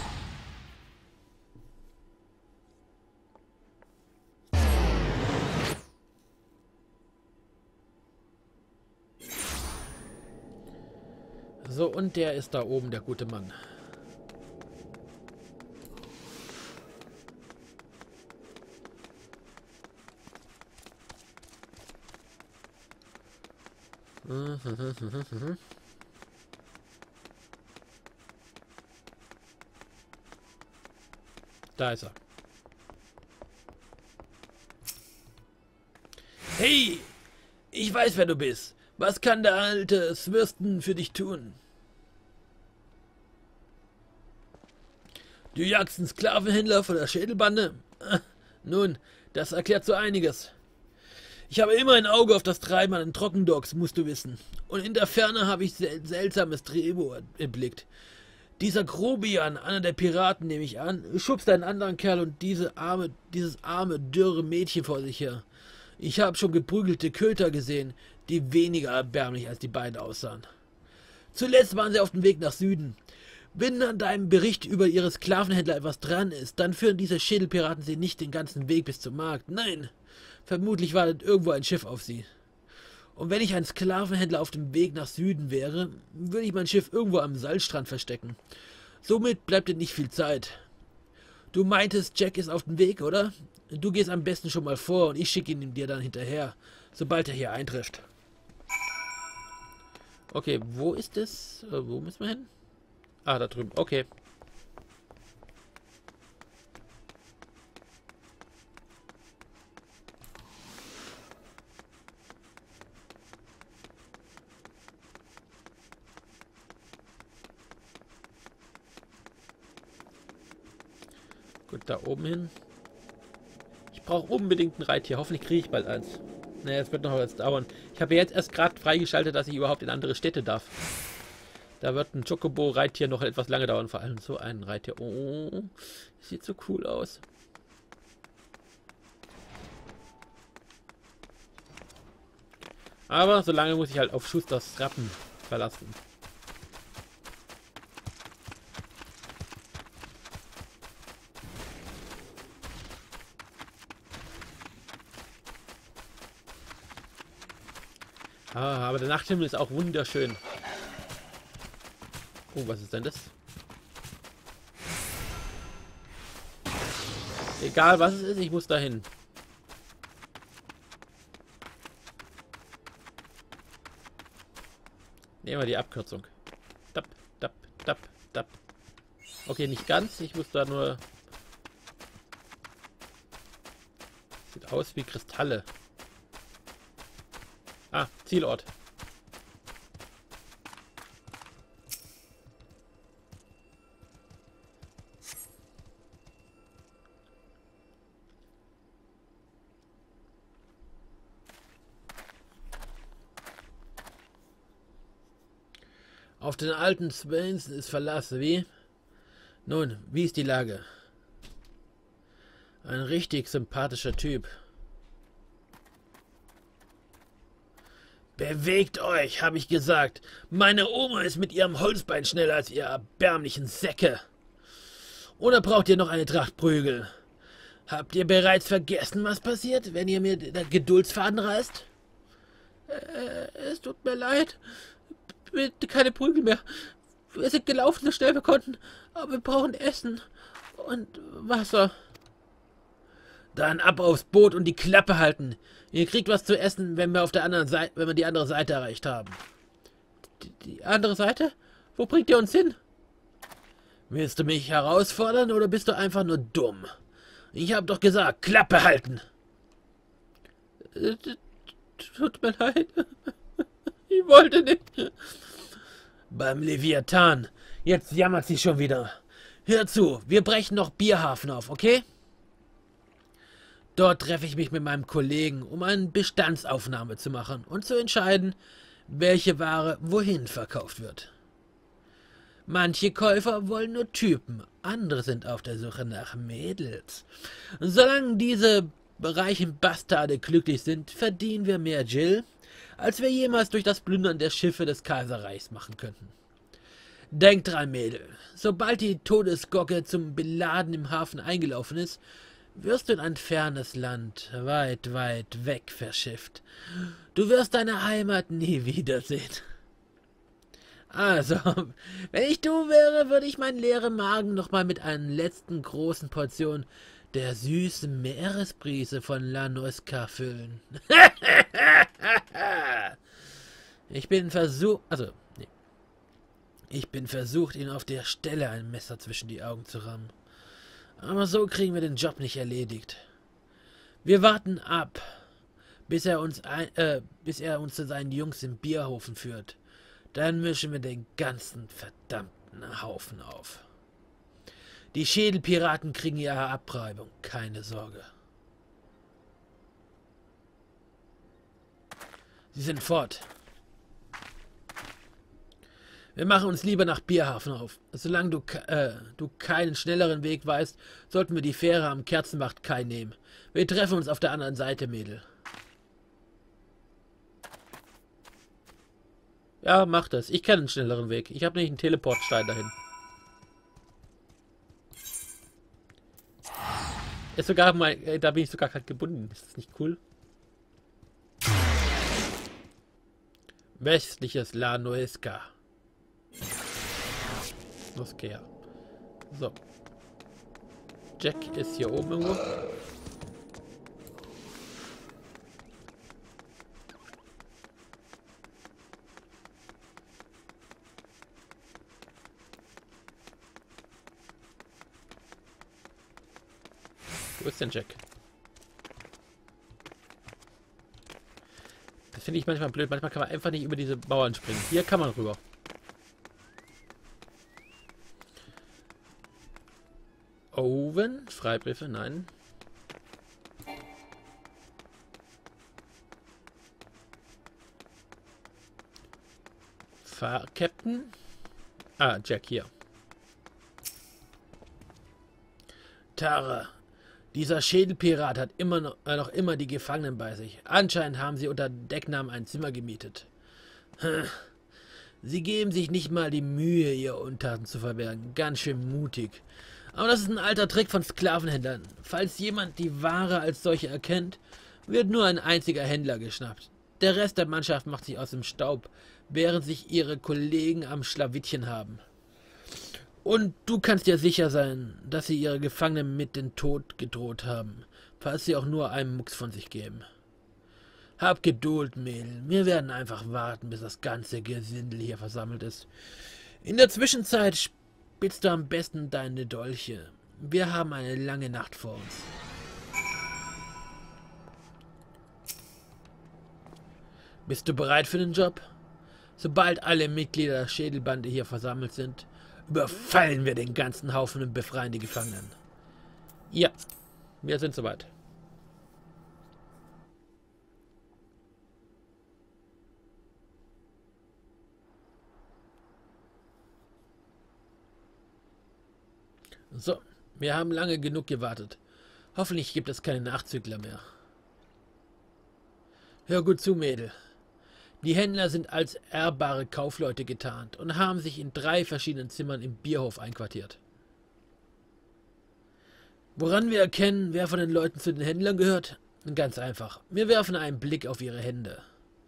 So, und der ist da oben, der gute Mann. Da ist er. Hey, ich weiß, wer du bist. Was kann der alte Swirsten für dich tun? Du jagst einen Sklavenhändler von der Schädelbande? Nun, das erklärt so einiges. Ich habe immer ein Auge auf das Treiben an den Trockendocks, musst du wissen. Und in der Ferne habe ich sel seltsames Drehbuch erblickt. Dieser Grobian, einer der Piraten, nehme ich an, schubst einen anderen Kerl und diese arme, dieses arme, dürre Mädchen vor sich her. Ich habe schon geprügelte Köter gesehen, die weniger erbärmlich als die beiden aussahen. Zuletzt waren sie auf dem Weg nach Süden. Wenn an deinem Bericht über ihre Sklavenhändler etwas dran ist, dann führen diese Schädelpiraten sie nicht den ganzen Weg bis zum Markt. Nein, vermutlich wartet irgendwo ein Schiff auf sie. Und wenn ich ein Sklavenhändler auf dem Weg nach Süden wäre, würde ich mein Schiff irgendwo am Salzstrand verstecken. Somit bleibt dir nicht viel Zeit. Du meintest, Jack ist auf dem Weg, oder? Du gehst am besten schon mal vor und ich schicke ihn dir dann hinterher, sobald er hier eintrifft. Okay, wo ist es? Äh, wo müssen wir hin? Ah, da drüben. Okay. Gut, da oben hin. Ich brauche unbedingt ein Reittier. Hoffentlich kriege ich bald eins. Naja, es wird noch was dauern. Ich habe jetzt erst gerade freigeschaltet, dass ich überhaupt in andere Städte darf. Da wird ein Chocobo-Reittier noch etwas lange dauern. Vor allem so ein Reittier. Oh, sieht so cool aus. Aber solange muss ich halt auf Schusters Rappen verlassen. Ah, aber der Nachthimmel ist auch wunderschön. Oh, was ist denn das? Egal was es ist, ich muss dahin. Nehmen wir die Abkürzung. Tap, tap, tap, tap. Okay, nicht ganz. Ich muss da nur... Sieht aus wie Kristalle. Ah, Zielort. Auf den alten Swainson ist Verlass, wie? Nun, wie ist die Lage? Ein richtig sympathischer Typ. Bewegt euch, habe ich gesagt. Meine Oma ist mit ihrem Holzbein schneller als ihr erbärmlichen Säcke. Oder braucht ihr noch eine Tracht Prügel? Habt ihr bereits vergessen, was passiert, wenn ihr mir den Geduldsfaden reißt? Äh, es tut mir leid. Bitte keine Prügel mehr. Wir sind gelaufen, so schnell wir konnten. Aber wir brauchen Essen und Wasser. Dann ab aufs Boot und die Klappe halten. Ihr kriegt was zu essen, wenn wir auf der anderen Seite, wenn wir die andere Seite erreicht haben. Die, die andere Seite? Wo bringt ihr uns hin? Willst du mich herausfordern oder bist du einfach nur dumm? Ich habe doch gesagt, Klappe halten. Tut mir leid. Ich wollte nicht. Beim Leviathan. Jetzt jammert sie schon wieder. Hör zu, wir brechen noch Bierhafen auf, okay? Dort treffe ich mich mit meinem Kollegen, um eine Bestandsaufnahme zu machen und zu entscheiden, welche Ware wohin verkauft wird. Manche Käufer wollen nur Typen, andere sind auf der Suche nach Mädels. Solange diese reichen Bastarde glücklich sind, verdienen wir mehr Jill, als wir jemals durch das Plündern der Schiffe des Kaiserreichs machen könnten. Denkt dran, Mädel, sobald die Todesgocke zum Beladen im Hafen eingelaufen ist, wirst du in ein fernes Land, weit, weit weg verschifft. Du wirst deine Heimat nie wiedersehen. Also, wenn ich du wäre, würde ich meinen leeren Magen nochmal mit einer letzten großen Portion der süßen Meeresbrise von La Noisca füllen. Ich bin versucht, also, nee. Ich bin versucht, ihn auf der Stelle ein Messer zwischen die Augen zu rammen. Aber so kriegen wir den Job nicht erledigt. Wir warten ab, bis er uns, ein, äh, bis er uns zu seinen Jungs im Bierhofen führt. Dann mischen wir den ganzen verdammten Haufen auf. Die Schädelpiraten kriegen ihre Abreibung, keine Sorge. Sie sind fort. Wir machen uns lieber nach Bierhafen auf. Solange du, äh, du keinen schnelleren Weg weißt, sollten wir die Fähre am Kerzenbach Kai nehmen. Wir treffen uns auf der anderen Seite, Mädel. Ja, mach das. Ich kenne einen schnelleren Weg. Ich habe nämlich einen Teleportstein dahin. Ist sogar mal, äh, da bin ich sogar gerade gebunden. Ist das nicht cool? Westliches La Noisca. Noisca. So. Jack ist hier oben irgendwo. Wo ist denn Jack? Das finde ich manchmal blöd. Manchmal kann man einfach nicht über diese Mauern springen. Hier kann man rüber. Owen? Freibriefe? Nein. Fahr Captain? Ah, Jack hier. Tara, dieser Schädelpirat hat immer noch, äh, noch immer die Gefangenen bei sich. Anscheinend haben sie unter Decknamen ein Zimmer gemietet. Sie geben sich nicht mal die Mühe, ihre Untaten zu verbergen. Ganz schön mutig. Aber das ist ein alter Trick von Sklavenhändlern. Falls jemand die Ware als solche erkennt, wird nur ein einziger Händler geschnappt. Der Rest der Mannschaft macht sich aus dem Staub, während sich ihre Kollegen am Schlawittchen haben. Und du kannst dir sicher sein, dass sie ihre Gefangenen mit dem Tod gedroht haben, falls sie auch nur einen Mucks von sich geben. Hab Geduld, Mädel. Wir werden einfach warten, bis das ganze Gesindel hier versammelt ist. In der Zwischenzeit spitzt du am besten deine Dolche. Wir haben eine lange Nacht vor uns. Bist du bereit für den Job? Sobald alle Mitglieder der Schädelbande hier versammelt sind, überfallen wir den ganzen Haufen und befreien die Gefangenen. Ja, wir sind soweit. So, wir haben lange genug gewartet. Hoffentlich gibt es keine Nachzügler mehr. Hör gut zu, Mädel. Die Händler sind als ehrbare Kaufleute getarnt und haben sich in drei verschiedenen Zimmern im Bierhof einquartiert. Woran wir erkennen, wer von den Leuten zu den Händlern gehört? Ganz einfach. Wir werfen einen Blick auf ihre Hände.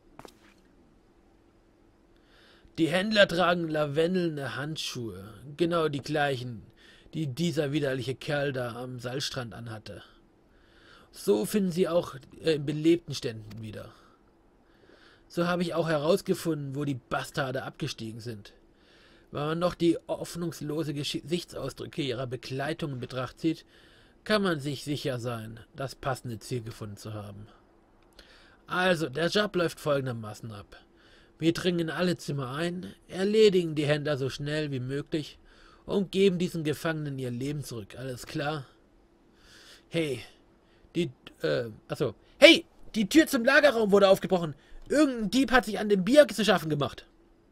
Die Händler tragen lavendelnde Handschuhe, genau die gleichen, die dieser widerliche Kerl da am Salzstrand anhatte. So finden sie auch äh, in belebten Ständen wieder. So habe ich auch herausgefunden, wo die Bastarde abgestiegen sind. Wenn man noch die hoffnungslose Gesichtsausdrücke ihrer Begleitung in Betracht zieht, kann man sich sicher sein, das passende Ziel gefunden zu haben. Also, der Job läuft folgendermaßen ab. Wir dringen in alle Zimmer ein, erledigen die Händler so schnell wie möglich und geben diesen Gefangenen ihr Leben zurück. Alles klar? Hey, die, äh, achso. Hey, die Tür zum Lagerraum wurde aufgebrochen. Irgendein Dieb hat sich an dem Bier zu schaffen gemacht.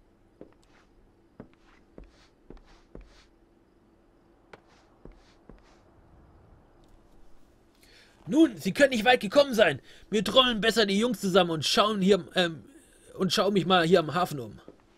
Nun, sie können nicht weit gekommen sein. Wir trommeln besser die Jungs zusammen und schauen hier, ähm, und schauen mich mal hier am Hafen um.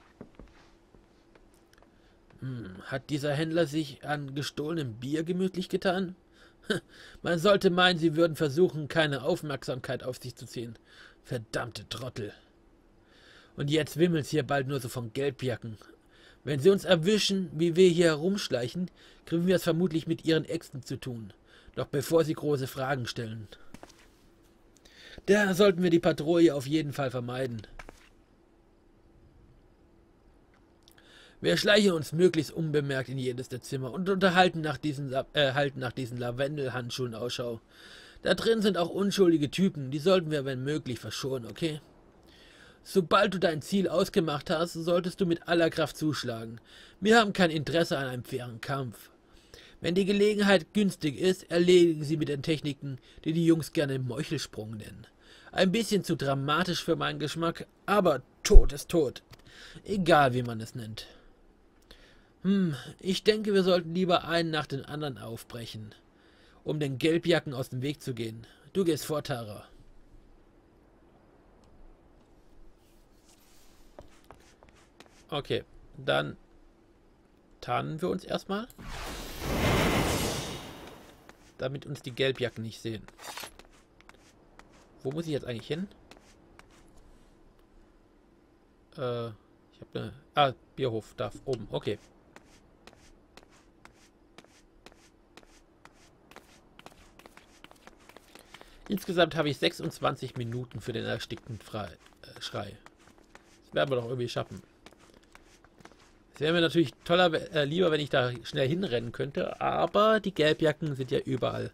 Hm, hat dieser Händler sich an gestohlenem Bier gemütlich getan? Man sollte meinen, sie würden versuchen, keine Aufmerksamkeit auf sich zu ziehen. Verdammte Trottel. Und jetzt wimmelt's hier bald nur so von Gelbjacken. Wenn sie uns erwischen, wie wir hier herumschleichen, kriegen wir es vermutlich mit ihren Äxten zu tun. Doch bevor sie große Fragen stellen. Da sollten wir die Patrouille auf jeden Fall vermeiden. Wir schleichen uns möglichst unbemerkt in jedes der Zimmer und unterhalten nach diesen, äh, halten nach diesen Lavendelhandschuhen Ausschau. Da drin sind auch unschuldige Typen, die sollten wir, wenn möglich, verschonen, okay? Sobald du dein Ziel ausgemacht hast, solltest du mit aller Kraft zuschlagen. Wir haben kein Interesse an einem fairen Kampf. Wenn die Gelegenheit günstig ist, erledigen sie mit den Techniken, die die Jungs gerne Meuchelsprung nennen. Ein bisschen zu dramatisch für meinen Geschmack, aber Tod ist tot. Egal, wie man es nennt. Hm, ich denke, wir sollten lieber einen nach den anderen aufbrechen, um den Gelbjacken aus dem Weg zu gehen. Du gehst vor, Tara. Okay, dann tarnen wir uns erstmal, damit uns die Gelbjacken nicht sehen. Wo muss ich jetzt eigentlich hin? Äh, ich habe eine... Ah, Bierhof, da oben, okay. Insgesamt habe ich sechsundzwanzig Minuten für den erstickten Frei, äh, Schrei. Das werden wir doch irgendwie schaffen. Es wäre mir natürlich toller, äh, lieber, wenn ich da schnell hinrennen könnte, aber die Gelbjacken sind ja überall.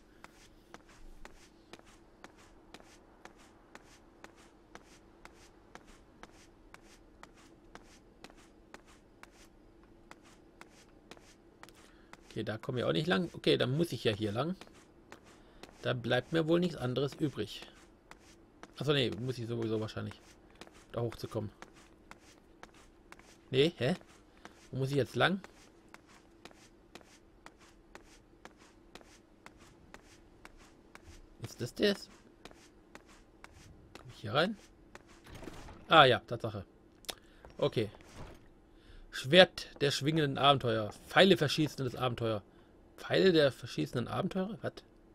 Okay, da komme ich auch nicht lang. Okay, dann muss ich ja hier lang. Da bleibt mir wohl nichts anderes übrig. Achso, nee, muss ich sowieso wahrscheinlich da hochzukommen. Nee, hä? Wo muss ich jetzt lang? Ist das das? Komme ich hier rein? Ah ja, Tatsache. Okay. Schwert der schwingenden Abenteuer. Pfeile verschießendes Abenteuer. Pfeile der verschießenden Abenteurer? Was?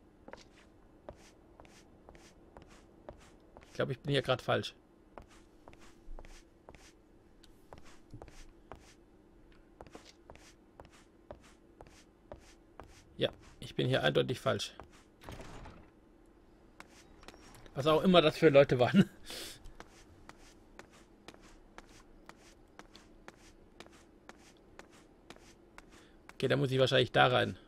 Ich glaube, ich bin hier gerade falsch. Ja, ich bin hier eindeutig falsch. Was auch immer das für Leute waren. Okay, da muss ich wahrscheinlich da rein.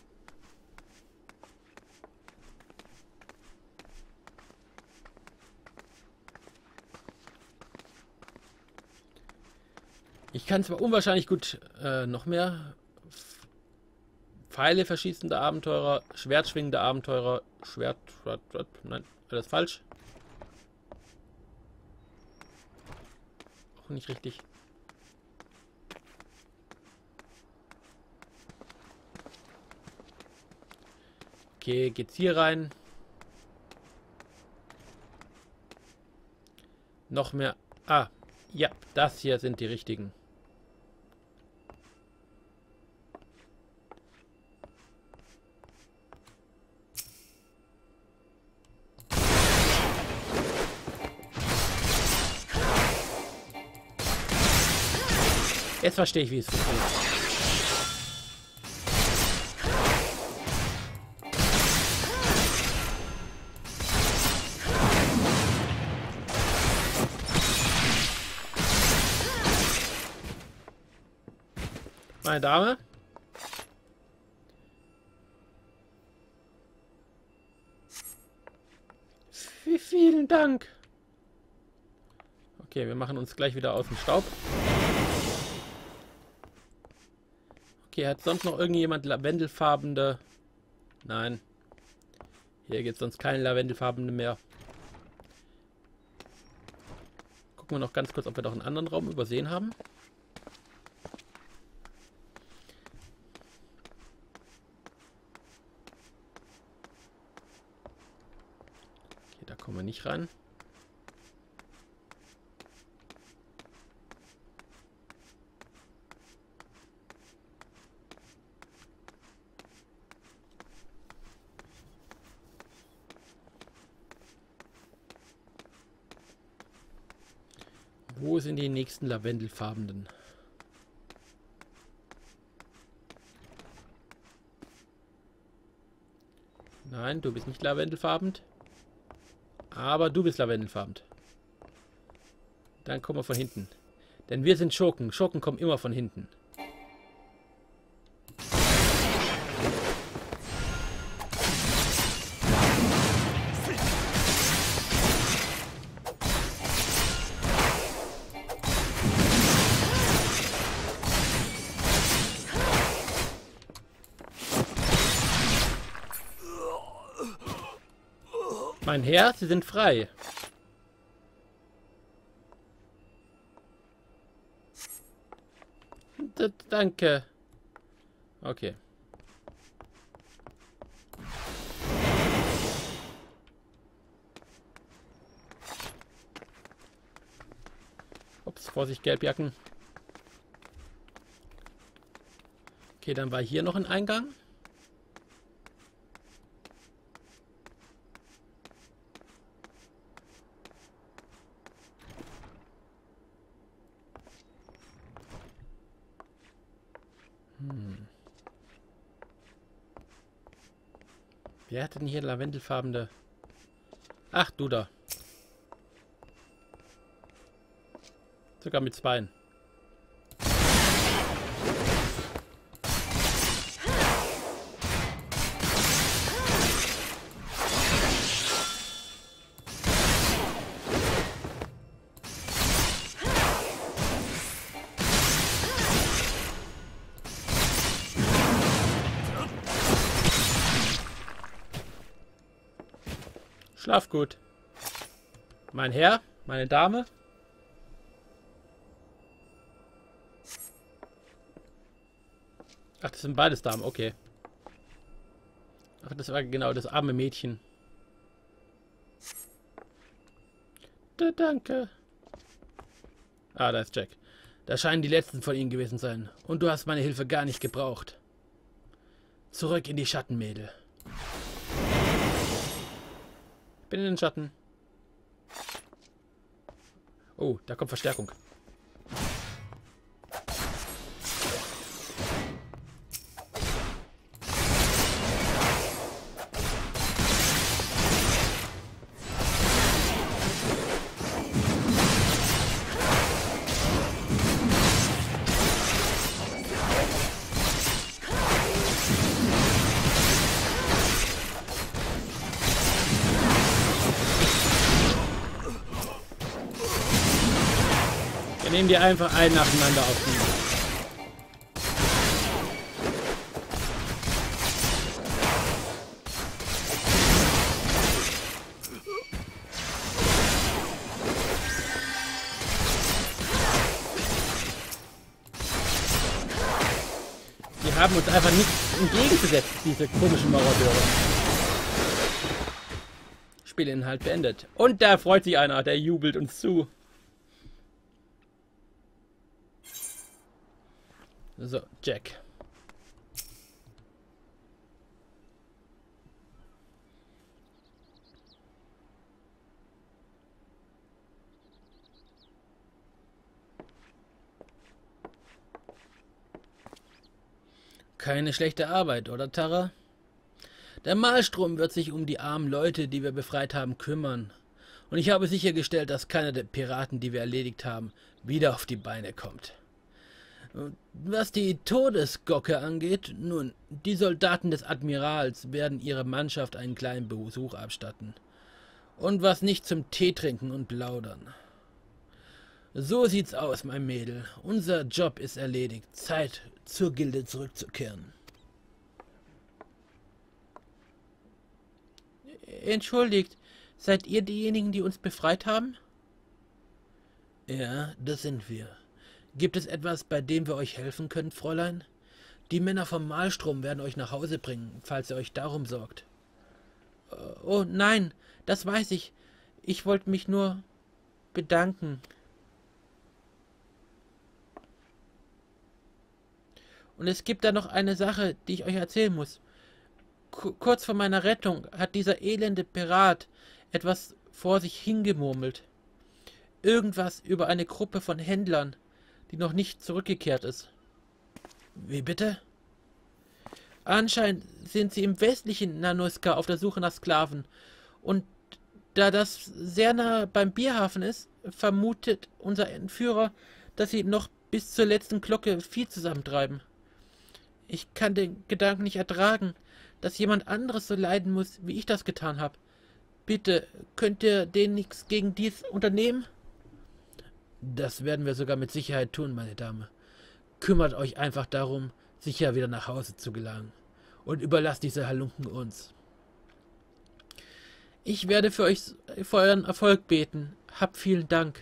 Ich kann zwar unwahrscheinlich gut äh, noch mehr Pfeile verschießende Abenteurer, schwertschwingende Abenteurer, Schwert, Schwert, Schwert, nein, alles falsch. Auch nicht richtig. Okay, geht's hier rein. Noch mehr. Ah, ja, das hier sind die richtigen. Jetzt verstehe ich, wie es funktioniert. Meine Dame. Wie vielen Dank. Okay, wir machen uns gleich wieder aus dem Staub. Okay, hat sonst noch irgendjemand lavendelfarbene? Nein. Hier gibt es sonst keine lavendelfarbene mehr. Gucken wir noch ganz kurz, ob wir doch einen anderen Raum übersehen haben. Okay, da kommen wir nicht rein. Wo sind die nächsten lavendelfarbenen? Nein, du bist nicht lavendelfarben. Aber du bist lavendelfarben. Dann kommen wir von hinten. Denn wir sind Schurken. Schurken kommen immer von hinten. Mein Herr, Sie sind frei. D- danke. Okay. Ups, Vorsicht, Gelbjacken. Okay, dann war hier noch ein Eingang. Hm. Wer hat denn hier lavendelfarbene Ach, du da. Sogar mit Zweien. Schlaf gut. Mein Herr, meine Dame. Ach, das sind beides Damen, okay. Ach, das war genau das arme Mädchen. Da, danke. Ah, da ist Jack. Da scheinen die letzten von ihnen gewesen sein. Und du hast meine Hilfe gar nicht gebraucht. Zurück in die Schattenmädel. Bin in den Schatten. Oh, da kommt Verstärkung. Wir nehmen die einfach ein nacheinander auf. Die haben uns einfach nichts entgegengesetzt, diese komischen Marodeure. Spielinhalt beendet. Und da freut sich einer, der jubelt uns zu. So, Jack. Keine schlechte Arbeit, oder Tara? Der Malstrom wird sich um die armen Leute, die wir befreit haben, kümmern. Und ich habe sichergestellt, dass keiner der Piraten, die wir erledigt haben, wieder auf die Beine kommt. Was die Todesgocke angeht, nun, die Soldaten des Admirals werden ihrer Mannschaft einen kleinen Besuch abstatten. Und was nicht zum Tee trinken und plaudern. So sieht's aus, mein Mädel. Unser Job ist erledigt. Zeit, zur Gilde zurückzukehren. Entschuldigt, seid ihr diejenigen, die uns befreit haben? Ja, das sind wir. Gibt es etwas, bei dem wir euch helfen können, Fräulein? Die Männer vom Malstrom werden euch nach Hause bringen, falls ihr euch darum sorgt. Oh nein, das weiß ich. Ich wollte mich nur bedanken. Und es gibt da noch eine Sache, die ich euch erzählen muss. K- kurz vor meiner Rettung hat dieser elende Pirat etwas vor sich hingemurmelt. Irgendwas über eine Gruppe von Händlern, die noch nicht zurückgekehrt ist. Wie bitte? Anscheinend sind sie im westlichen Nanuska auf der Suche nach Sklaven. Und da das sehr nah beim Bierhafen ist, vermutet unser Entführer, dass sie noch bis zur letzten Glocke viel zusammentreiben. Ich kann den Gedanken nicht ertragen, dass jemand anderes so leiden muss, wie ich das getan habe. Bitte, könnt ihr denen nichts gegen dies unternehmen? Das werden wir sogar mit Sicherheit tun, meine Dame. Kümmert euch einfach darum, sicher wieder nach Hause zu gelangen. Und überlasst diese Halunken uns. Ich werde für euch, für euren Erfolg beten. Habt vielen Dank.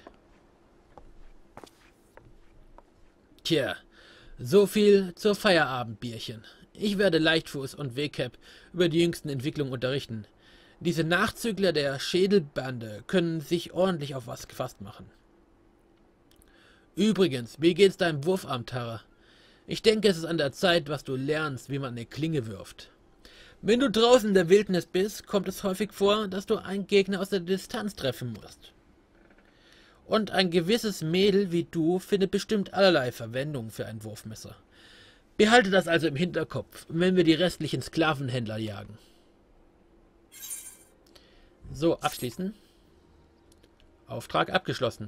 Tja, so viel zur Feierabendbierchen. Ich werde Leichtfuß und Wehcap über die jüngsten Entwicklungen unterrichten. Diese Nachzügler der Schädelbande können sich ordentlich auf was gefasst machen. Übrigens, wie geht's deinem Wurfarm, Tara? Ich denke, es ist an der Zeit, was du lernst, wie man eine Klinge wirft. Wenn du draußen in der Wildnis bist, kommt es häufig vor, dass du einen Gegner aus der Distanz treffen musst. Und ein gewisses Mädel wie du findet bestimmt allerlei Verwendung für ein Wurfmesser. Behalte das also im Hinterkopf, wenn wir die restlichen Sklavenhändler jagen. So, abschließen. Auftrag abgeschlossen.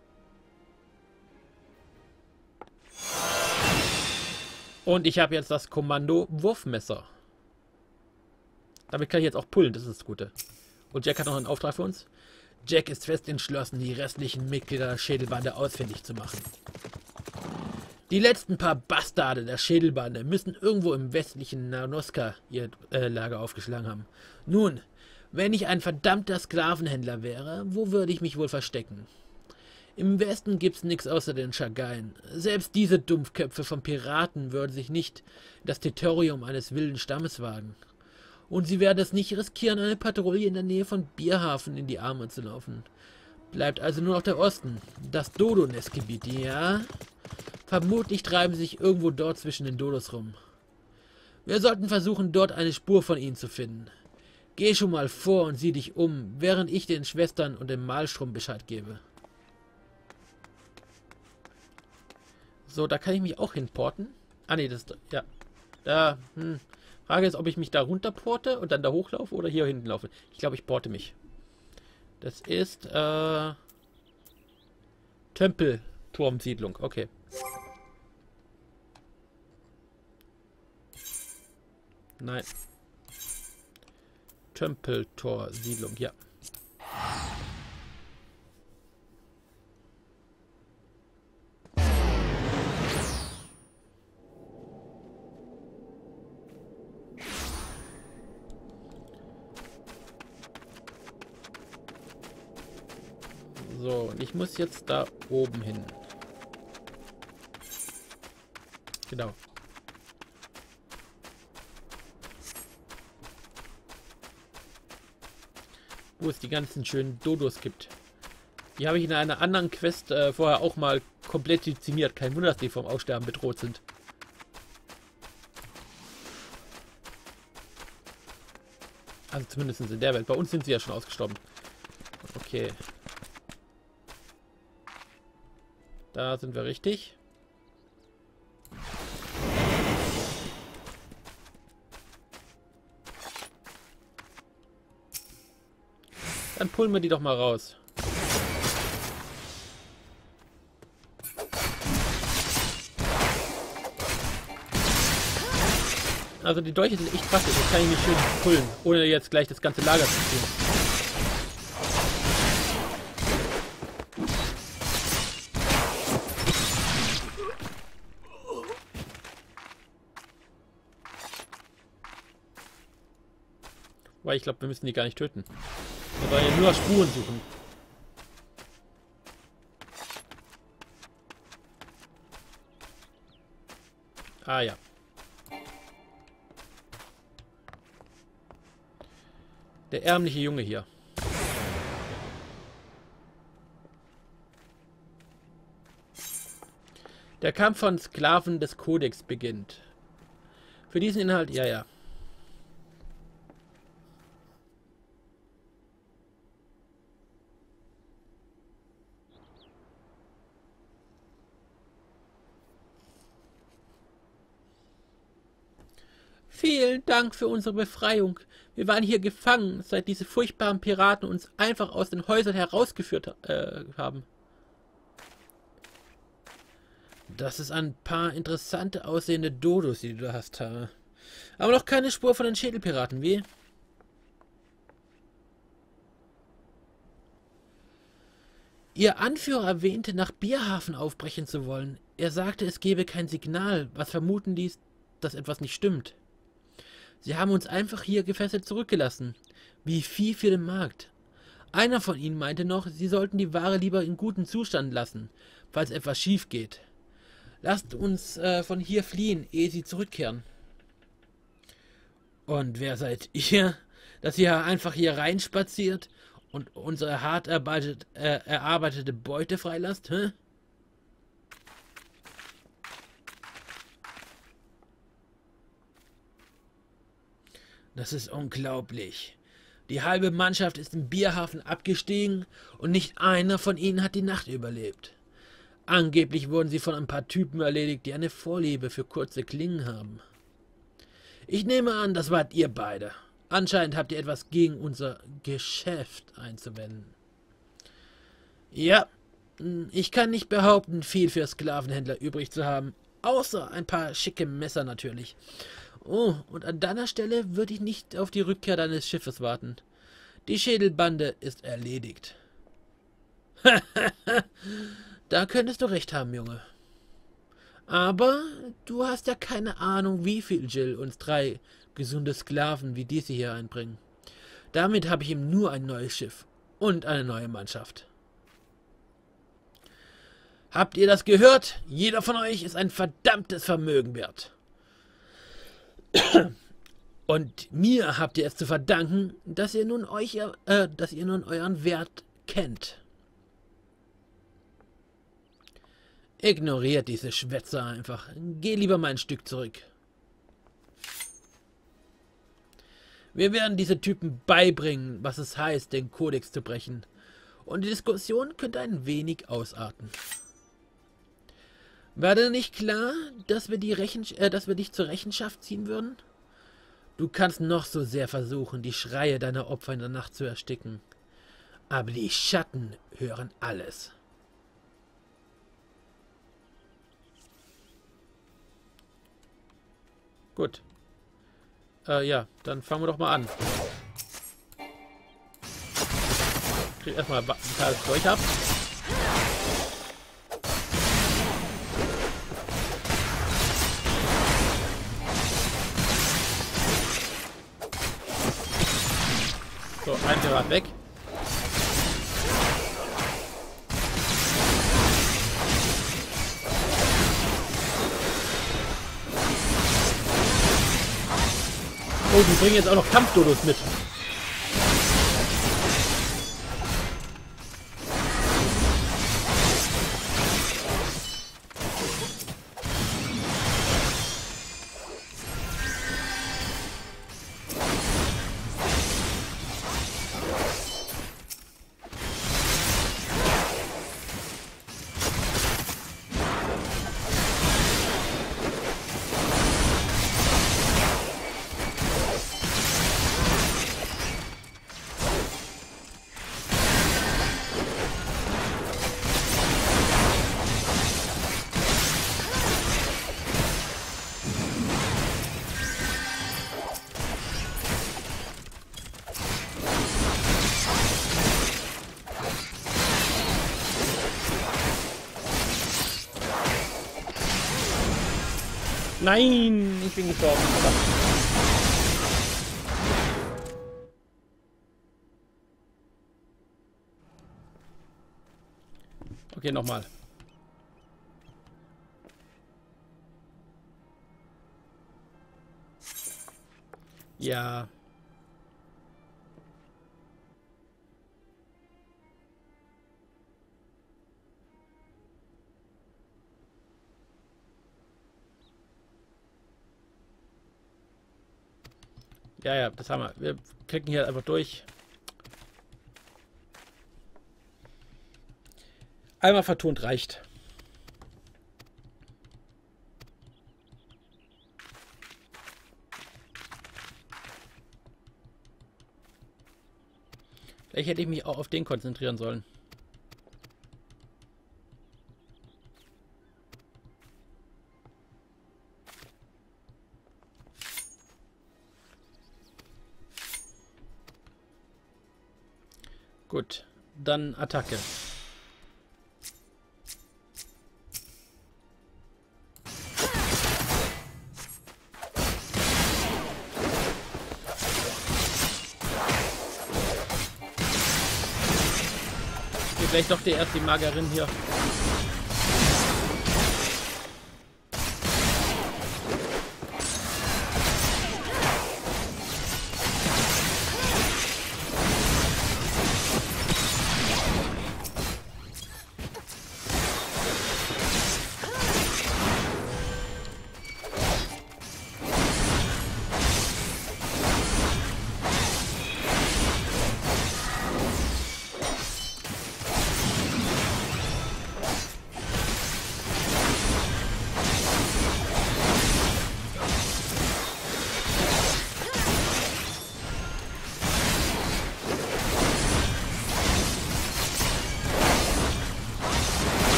Und ich habe jetzt das Kommando Wurfmesser. Damit kann ich jetzt auch pullen, das ist das Gute. Und Jack hat noch einen Auftrag für uns. Jack ist fest entschlossen, die restlichen Mitglieder der Schädelbande ausfindig zu machen. Die letzten paar Bastarde der Schädelbande müssen irgendwo im westlichen Nanoska ihr äh, Lager aufgeschlagen haben. Nun, wenn ich ein verdammter Sklavenhändler wäre, wo würde ich mich wohl verstecken? Im Westen gibt's nichts außer den Schagaien. Selbst diese Dumpfköpfe von Piraten würden sich nicht in das Territorium eines wilden Stammes wagen. Und sie werden es nicht riskieren, eine Patrouille in der Nähe von Bierhafen in die Arme zu laufen. Bleibt also nur noch der Osten, das Dodo-Nestgebiet, ja? Vermutlich treiben sie sich irgendwo dort zwischen den Dodos rum. Wir sollten versuchen, dort eine Spur von ihnen zu finden. Geh schon mal vor und sieh dich um, während ich den Schwestern und dem Malstrom Bescheid gebe. So, da kann ich mich auch hinporten. Ah, ne, das ist... Ja. Da, hm. Frage ist, ob ich mich da runterporte und dann da hochlaufe oder hier hinten laufe. Ich glaube, ich porte mich. Das ist, äh... Tempelturmsiedlung. Okay. Nein. Tempeltor-Siedlung, ja. So, und ich muss jetzt da oben hin. Genau. Wo es die ganzen schönen Dodos gibt. Die habe ich in einer anderen Quest äh, vorher auch mal komplett dezimiert. Kein Wunder, dass die vom Aussterben bedroht sind. Also zumindest in der Welt. Bei uns sind sie ja schon ausgestorben. Okay. Da sind wir richtig. Dann pullen wir die doch mal raus. Also die Dolche sind echt praktisch. Jetzt kann ich mich schön pullen, ohne jetzt gleich das ganze Lager zu ziehen. Weil ich glaube, wir müssen die gar nicht töten. Wir wollen ja nur Spuren suchen. Ah ja. Der ärmliche Junge hier. Der Kampf von Sklaven des Kodex beginnt. Für diesen Inhalt, ja, ja. Vielen Dank für unsere Befreiung. Wir waren hier gefangen, seit diese furchtbaren Piraten uns einfach aus den Häusern herausgeführt äh, haben. Das ist ein paar interessante aussehende Dodos, die du da hast. Aber noch keine Spur von den Schädelpiraten, wie? Ihr Anführer erwähnte, nach Bierhafen aufbrechen zu wollen. Er sagte, es gebe kein Signal, was vermuten ließ, dass etwas nicht stimmt. Sie haben uns einfach hier gefesselt zurückgelassen, wie Vieh für den Markt. Einer von ihnen meinte noch, sie sollten die Ware lieber in gutem Zustand lassen, falls etwas schief geht. Lasst uns äh, von hier fliehen, ehe sie zurückkehren. Und wer seid ihr, dass ihr einfach hier reinspaziert und unsere hart erarbeitet, äh, erarbeitete Beute freilasst, hä? Das ist unglaublich. Die halbe Mannschaft ist im Bierhafen abgestiegen und nicht einer von ihnen hat die Nacht überlebt. Angeblich wurden sie von ein paar Typen erledigt, die eine Vorliebe für kurze Klingen haben. Ich nehme an, das wart ihr beide. Anscheinend habt ihr etwas gegen unser Geschäft einzuwenden. Ja, ich kann nicht behaupten, viel für Sklavenhändler übrig zu haben, außer ein paar schicke Messer natürlich. Oh, und an deiner Stelle würde ich nicht auf die Rückkehr deines Schiffes warten. Die Schädelbande ist erledigt. Da könntest du recht haben, Junge. Aber du hast ja keine Ahnung, wie viel Jill uns drei gesunde Sklaven wie diese hier einbringen. Damit habe ich ihm nur ein neues Schiff und eine neue Mannschaft. Habt ihr das gehört? Jeder von euch ist ein verdammtes Vermögen wert. Und mir habt ihr es zu verdanken, dass ihr nun euch, äh, dass ihr nun euren Wert kennt. Ignoriert diese Schwätzer einfach. Geh lieber mal ein Stück zurück. Wir werden diese Typen beibringen, was es heißt, den Kodex zu brechen. Und die Diskussion könnte ein wenig ausarten. War dir nicht klar, dass wir, die Rechen äh, dass wir dich zur Rechenschaft ziehen würden? Du kannst noch so sehr versuchen, die Schreie deiner Opfer in der Nacht zu ersticken. Aber die Schatten hören alles. Gut. Äh, ja, dann fangen wir doch mal an. Krieg erstmal ein kleines Zeug ab. So, ein Pirat weg. Oh, die bringen jetzt auch noch Kampfdodos mit. Nein, ich bin gestorben. Okay, nochmal. Ja. Ja, ja, das haben wir. Wir klicken hier einfach durch. Einmal vertont reicht. Vielleicht hätte ich mich auch auf den konzentrieren sollen. Gut, dann Attacke. Hier vielleicht doch die erste Magerin hier.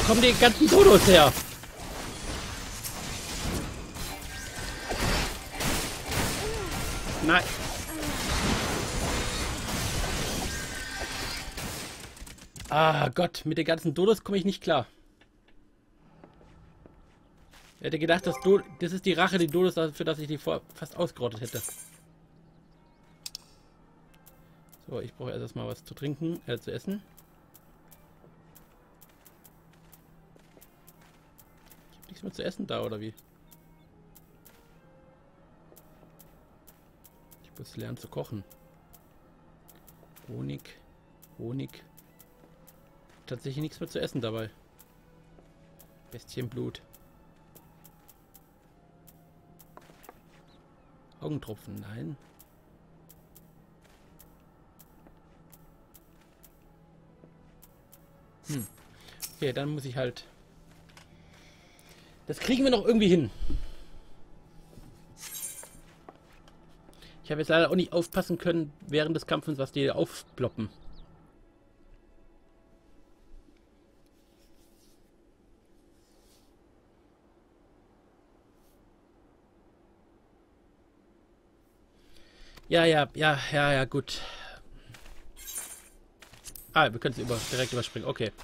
kommen die ganzen Dodos her? Nein. Ah Gott, mit den ganzen Dodos komme ich nicht klar. Ich hätte gedacht, dass Do das ist die Rache, die Dodos, dafür, dass ich die vor fast ausgerottet hätte. So, ich brauche erst mal was zu trinken, äh, zu essen. Ich habe nichts mehr zu essen da, oder wie? Ich muss lernen zu kochen. Honig, Honig. Tatsächlich nichts mehr zu essen dabei. Bestienblut. Augentropfen, nein. Hm. Okay, dann muss ich halt... Das kriegen wir noch irgendwie hin. Ich habe jetzt leider auch nicht aufpassen können während des Kampfes, was die aufploppen. Ja, ja, ja, ja, ja, gut. Ah, wir können es über, direkt überspringen. Okay.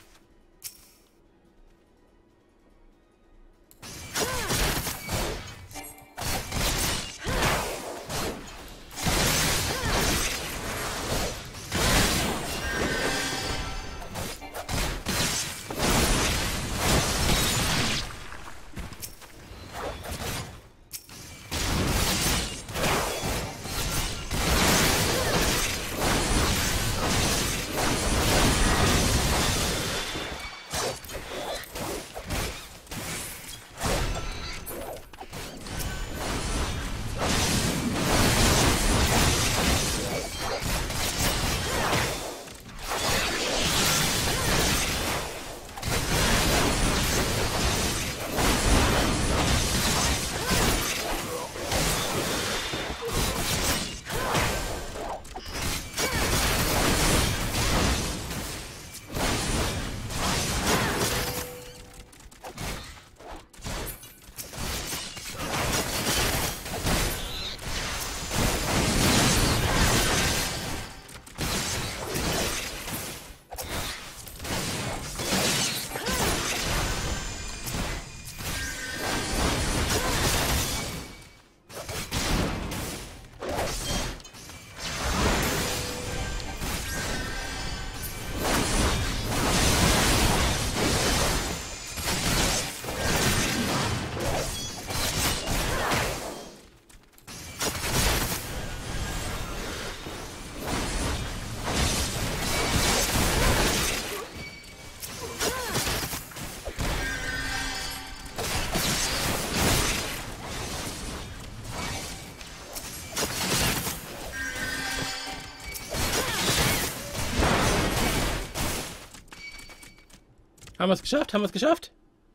Haben wir es geschafft? Haben wir es geschafft?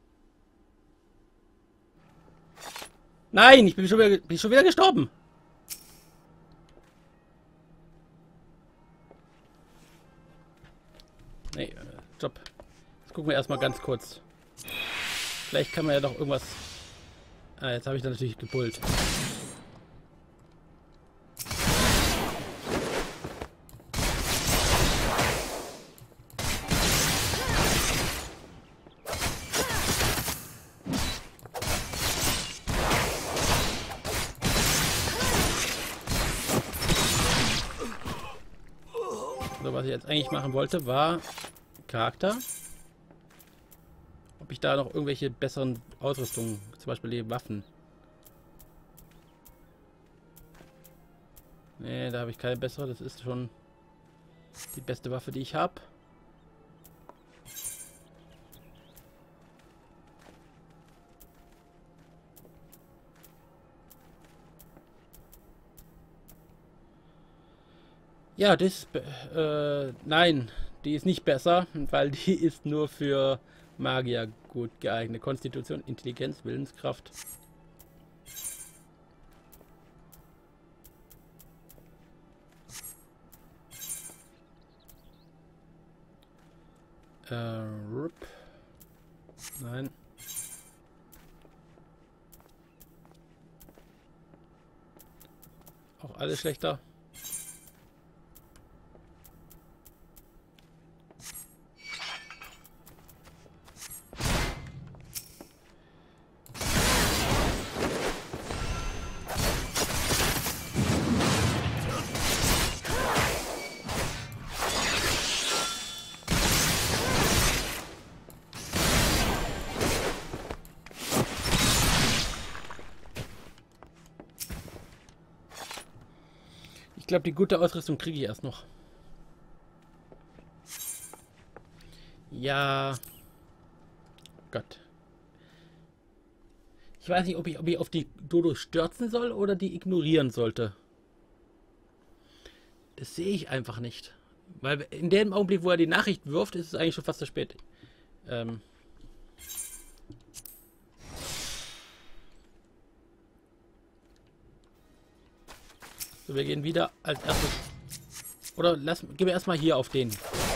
Nein, ich bin schon wieder, bin schon wieder gestorben. Nee, äh, Job. Jetzt gucken wir erstmal ganz kurz. Vielleicht kann man ja doch irgendwas... Ah, jetzt habe ich da natürlich gepult. So, was ich jetzt eigentlich machen wollte, war Charakter. Ob ich da noch irgendwelche besseren Ausrüstungen, zum Beispiel die Waffen. Nee, da habe ich keine bessere. Das ist schon die beste Waffe, die ich habe. Ja, das, äh, nein, die ist nicht besser, weil die ist nur für Magier gut geeignet. Konstitution, Intelligenz, Willenskraft. Äh, rup. Nein. Auch alles schlechter. Ich glaube, die gute Ausrüstung kriege ich erst noch. Ja. Gott. Ich weiß nicht, ob ich, ob ich auf die Dodo stürzen soll oder die ignorieren sollte. Das sehe ich einfach nicht. Weil in dem Augenblick, wo er die Nachricht wirft, ist es eigentlich schon fast zu spät. Ähm. So, wir gehen wieder als erstes. Oder lass, gehen wir erstmal hier auf den.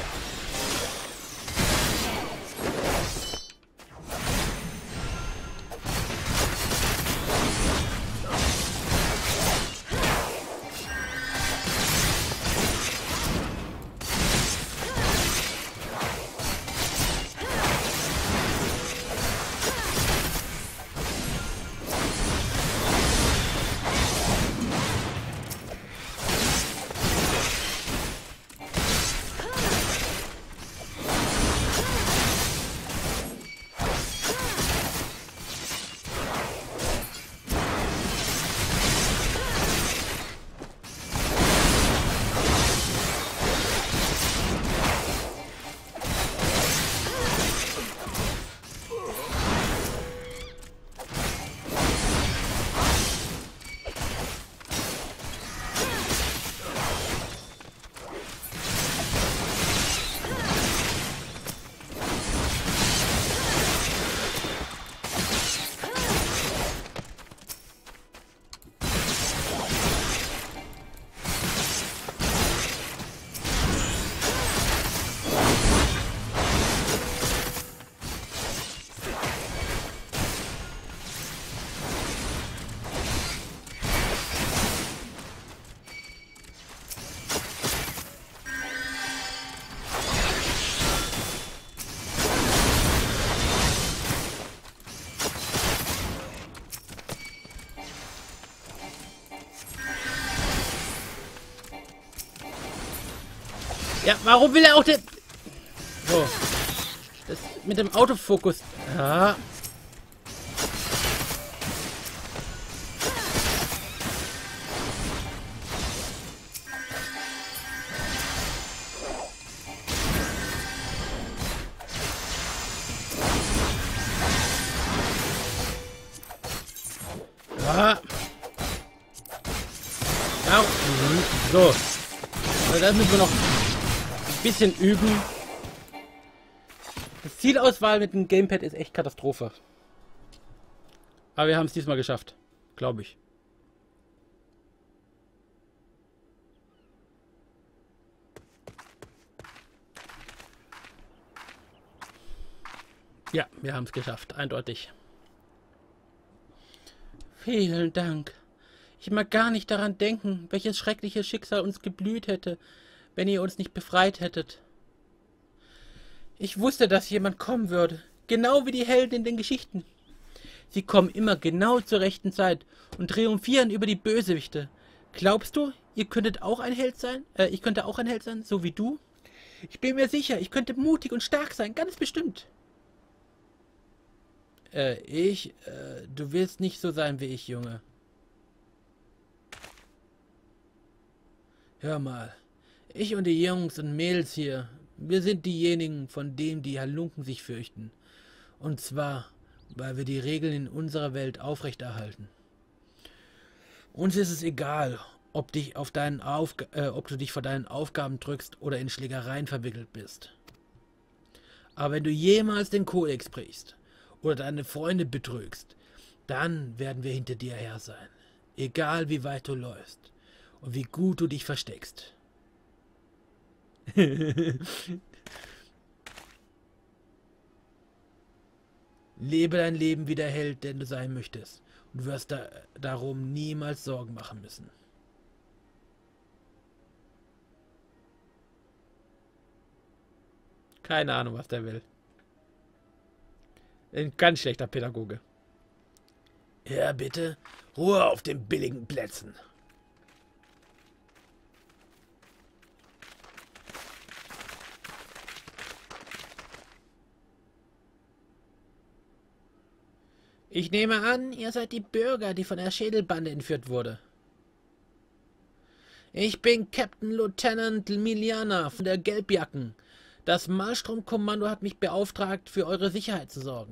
Ja, warum will er auch den... So. Das mit dem Autofokus. Ja. Ja. Ja. So. Also das müssen wir noch ein bisschen üben. Die Zielauswahl mit dem Gamepad ist echt Katastrophe. Aber wir haben es diesmal geschafft. Glaube ich. Ja, wir haben es geschafft. Eindeutig. Vielen Dank. Ich mag gar nicht daran denken, welches schreckliche Schicksal uns geblüht hätte, wenn ihr uns nicht befreit hättet. Ich wusste, dass jemand kommen würde, genau wie die Helden in den Geschichten. Sie kommen immer genau zur rechten Zeit und triumphieren über die Bösewichte. Glaubst du, ihr könntet auch ein Held sein? Äh, ich könnte auch ein Held sein, so wie du? Ich bin mir sicher, ich könnte mutig und stark sein, ganz bestimmt. Äh, ich? Äh, du willst nicht so sein wie ich, Junge. Hör mal, ich und die Jungs und Mädels hier, wir sind diejenigen, von denen die Halunken sich fürchten. Und zwar, weil wir die Regeln in unserer Welt aufrechterhalten. Uns ist es egal, ob, dich auf deinen Aufg äh, ob du dich vor deinen Aufgaben drückst oder in Schlägereien verwickelt bist. Aber wenn du jemals den Kodex brichst oder deine Freunde betrügst, dann werden wir hinter dir her sein. Egal wie weit du läufst und wie gut du dich versteckst. Lebe dein Leben wie der Held, der du sein möchtest, und wirst da, darum niemals Sorgen machen müssen. Keine Ahnung, was der will. Ein ganz schlechter Pädagoge. Ja, bitte. Ruhe auf den billigen Plätzen. Ich nehme an, ihr seid die Bürger, die von der Schädelbande entführt wurde. Ich bin Captain Lieutenant Miliana von der Gelbjacken. Das Malstrom-Kommando hat mich beauftragt, für eure Sicherheit zu sorgen.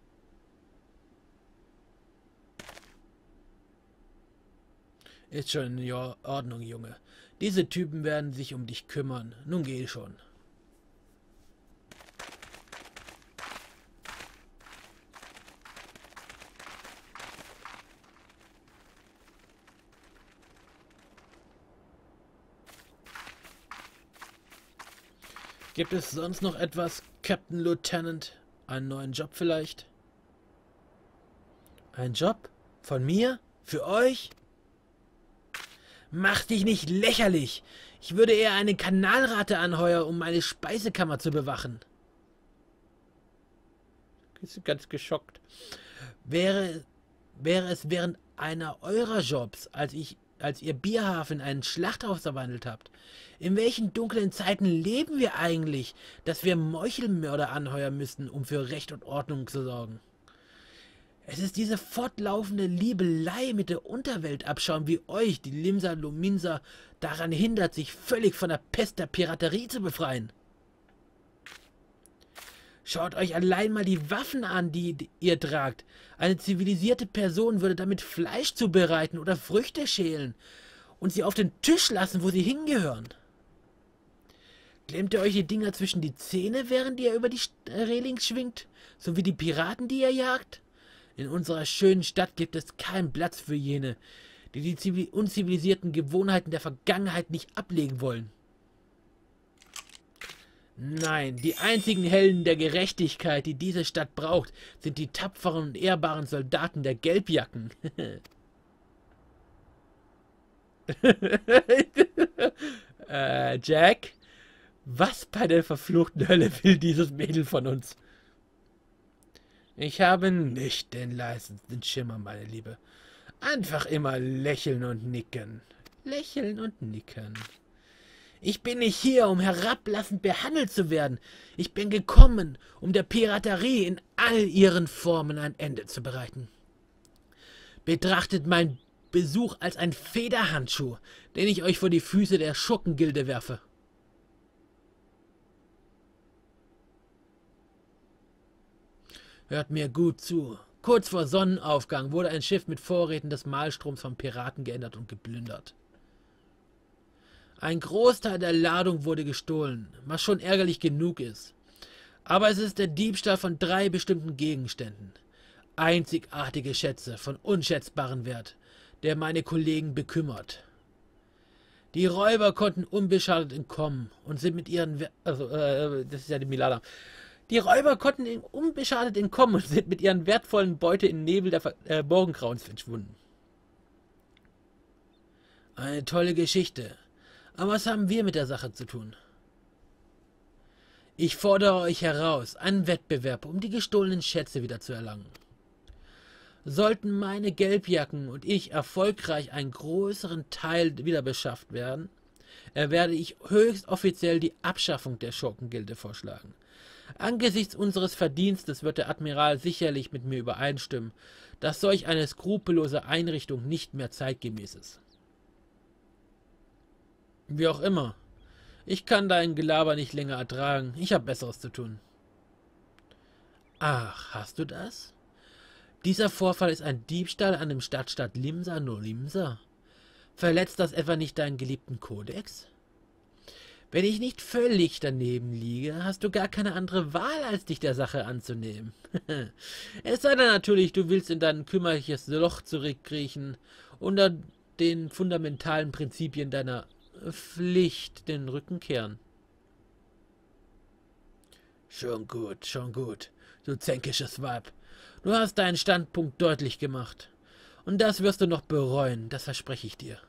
Ist schon in Ordnung, Junge. Diese Typen werden sich um dich kümmern. Nun geh schon. Gibt es sonst noch etwas, Captain Lieutenant? Einen neuen Job vielleicht? Ein Job? Von mir? Für euch? Mach dich nicht lächerlich! Ich würde eher eine Kanalrate anheuern, um meine Speisekammer zu bewachen. Bist ganz geschockt. Wäre, wäre es während einer eurer Jobs, als ich als ihr Bierhafen in einen Schlachthaus verwandelt habt. In welchen dunklen Zeiten leben wir eigentlich, dass wir Meuchelmörder anheuern müssten, um für Recht und Ordnung zu sorgen? Es ist diese fortlaufende Liebelei mit der Unterwelt abschauen wie euch, die Limsa Lominsa, daran hindert, sich völlig von der Pest der Piraterie zu befreien. Schaut euch allein mal die Waffen an, die ihr tragt. Eine zivilisierte Person würde damit Fleisch zubereiten oder Früchte schälen und sie auf den Tisch lassen, wo sie hingehören. Klemmt ihr euch die Dinger zwischen die Zähne, während ihr über die Reling schwingt, so wie die Piraten, die ihr jagt? In unserer schönen Stadt gibt es keinen Platz für jene, die die unzivilisierten Gewohnheiten der Vergangenheit nicht ablegen wollen. Nein, die einzigen Helden der Gerechtigkeit, die diese Stadt braucht, sind die tapferen und ehrbaren Soldaten der Gelbjacken. äh, Jack? Was bei der verfluchten Hölle will dieses Mädel von uns? Ich habe nicht den leisesten Schimmer, meine Liebe. Einfach immer lächeln und nicken. Lächeln und nicken. Ich bin nicht hier, um herablassend behandelt zu werden. Ich bin gekommen, um der Piraterie in all ihren Formen ein Ende zu bereiten. Betrachtet meinen Besuch als ein Federhandschuh, den ich euch vor die Füße der Schurkengilde werfe. Hört mir gut zu. Kurz vor Sonnenaufgang wurde ein Schiff mit Vorräten des Malstroms von Piraten geändert und geplündert. Ein Großteil der Ladung wurde gestohlen, was schon ärgerlich genug ist. Aber es ist der Diebstahl von drei bestimmten Gegenständen. Einzigartige Schätze von unschätzbarem Wert, der meine Kollegen bekümmert. Die Räuber konnten unbeschadet entkommen und sind mit ihren... We also, äh, das ist ja die Milana. Die Räuber konnten unbeschadet entkommen und sind mit ihren wertvollen Beute im Nebel der äh, Morgengrauens verschwunden. Eine tolle Geschichte. Aber was haben wir mit der Sache zu tun? Ich fordere euch heraus, einen Wettbewerb, um die gestohlenen Schätze wieder zu erlangen. Sollten meine Gelbjacken und ich erfolgreich einen größeren Teil wieder beschafft werden, äh, werde ich höchst offiziell die Abschaffung der Schurkengilde vorschlagen. Angesichts unseres Verdienstes wird der Admiral sicherlich mit mir übereinstimmen, dass solch eine skrupellose Einrichtung nicht mehr zeitgemäß ist. Wie auch immer. Ich kann dein Gelaber nicht länger ertragen. Ich habe Besseres zu tun. Ach, hast du das? Dieser Vorfall ist ein Diebstahl an dem Stadtstaat Limsa no Limsa. Verletzt das etwa nicht deinen geliebten Kodex? Wenn ich nicht völlig daneben liege, hast du gar keine andere Wahl, als dich der Sache anzunehmen. Es sei denn natürlich, du willst in dein kümmerliches Loch zurückkriechen, unter den fundamentalen Prinzipien deiner Pflicht den Rücken kehren. Schon gut, schon gut, du zänkisches Weib. Du hast deinen Standpunkt deutlich gemacht. Und das wirst du noch bereuen, das verspreche ich dir.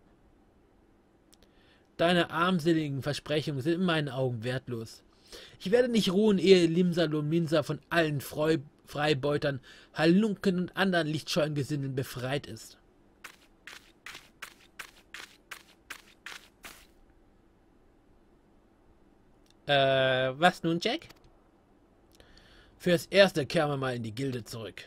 Deine armseligen Versprechungen sind in meinen Augen wertlos. Ich werde nicht ruhen, ehe Limsalun Minsa von allen Freu Freibeutern, Halunken und anderen lichtscheuen Gesindel befreit ist. Äh, was nun, Jack? Fürs Erste kehren wir mal in die Gilde zurück.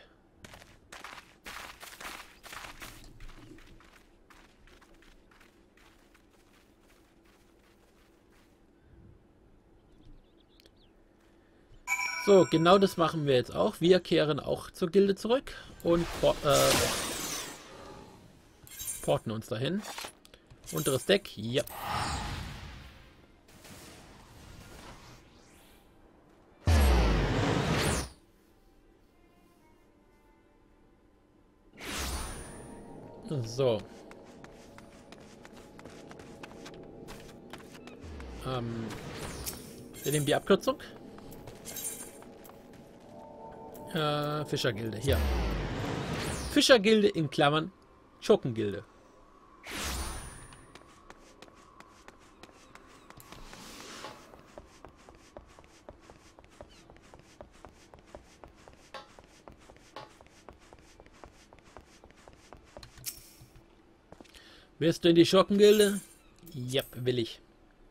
So, genau das machen wir jetzt auch. Wir kehren auch zur Gilde zurück und por äh, porten uns dahin. Unteres Deck, ja. So. Ähm, wir nehmen die Abkürzung. Äh, Fischergilde, hier. Fischergilde in Klammern Schurkengilde. Willst du in die Schurkengilde? Ja, will ich.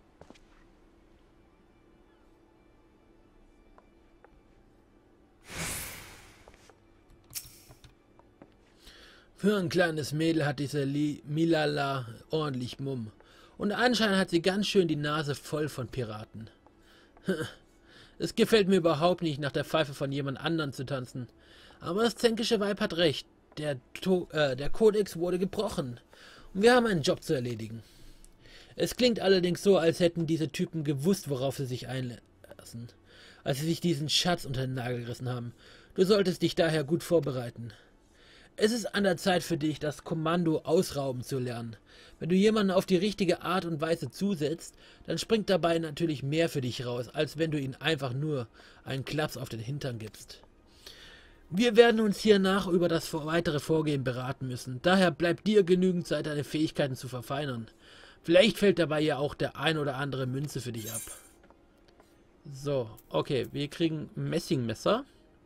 Für ein kleines Mädel hat diese Li Milala ordentlich Mumm. Und anscheinend hat sie ganz schön die Nase voll von Piraten. Es gefällt mir überhaupt nicht, nach der Pfeife von jemand anderen zu tanzen. Aber das zänkische Weib hat recht. Der, to äh, der Kodex wurde gebrochen. Und wir haben einen Job zu erledigen. Es klingt allerdings so, als hätten diese Typen gewusst, worauf sie sich einlassen, als sie sich diesen Schatz unter den Nagel gerissen haben. Du solltest dich daher gut vorbereiten. Es ist an der Zeit für dich, das Kommando ausrauben zu lernen. Wenn du jemanden auf die richtige Art und Weise zusetzt, dann springt dabei natürlich mehr für dich raus, als wenn du ihm einfach nur einen Klaps auf den Hintern gibst. Wir werden uns hiernach über das weitere Vorgehen beraten müssen. Daher bleibt dir genügend Zeit, deine Fähigkeiten zu verfeinern. Vielleicht fällt dabei ja auch der ein oder andere Münze für dich ab. So, okay, wir kriegen Messingmesser.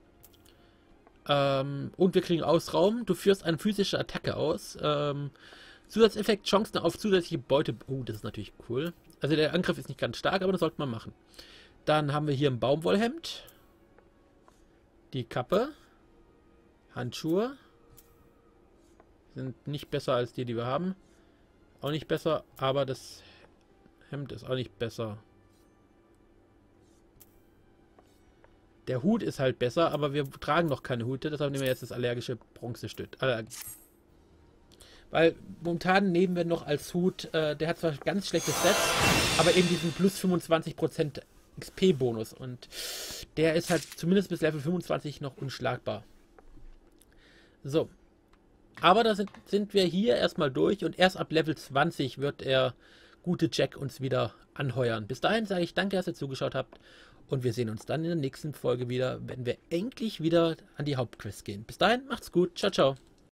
Ähm, und wir kriegen Ausraum. Du führst eine physische Attacke aus. Ähm, Zusatzeffekt, Chancen auf zusätzliche Beute. Oh, das ist natürlich cool. Also der Angriff ist nicht ganz stark, aber das sollte man machen. Dann haben wir hier ein Baumwollhemd. Die Kappe. Handschuhe. Sind nicht besser als die, die wir haben. Auch nicht besser, aber das Hemd ist auch nicht besser. Der Hut ist halt besser, aber wir tragen noch keine Hute, deshalb nehmen wir jetzt das allergische Bronzestück. Äh, weil momentan nehmen wir noch als Hut, äh, der hat zwar ganz schlechte Stats, aber eben diesen plus fünfundzwanzig Prozent X P-Bonus. Und der ist halt zumindest bis Level fünfundzwanzig noch unschlagbar. So. Aber da sind, sind wir hier erstmal durch und erst ab Level zwanzig wird er gute Jack uns wieder anheuern. Bis dahin sage ich danke, dass ihr zugeschaut habt. Und wir sehen uns dann in der nächsten Folge wieder, wenn wir endlich wieder an die Hauptquest gehen. Bis dahin, macht's gut. Ciao, ciao.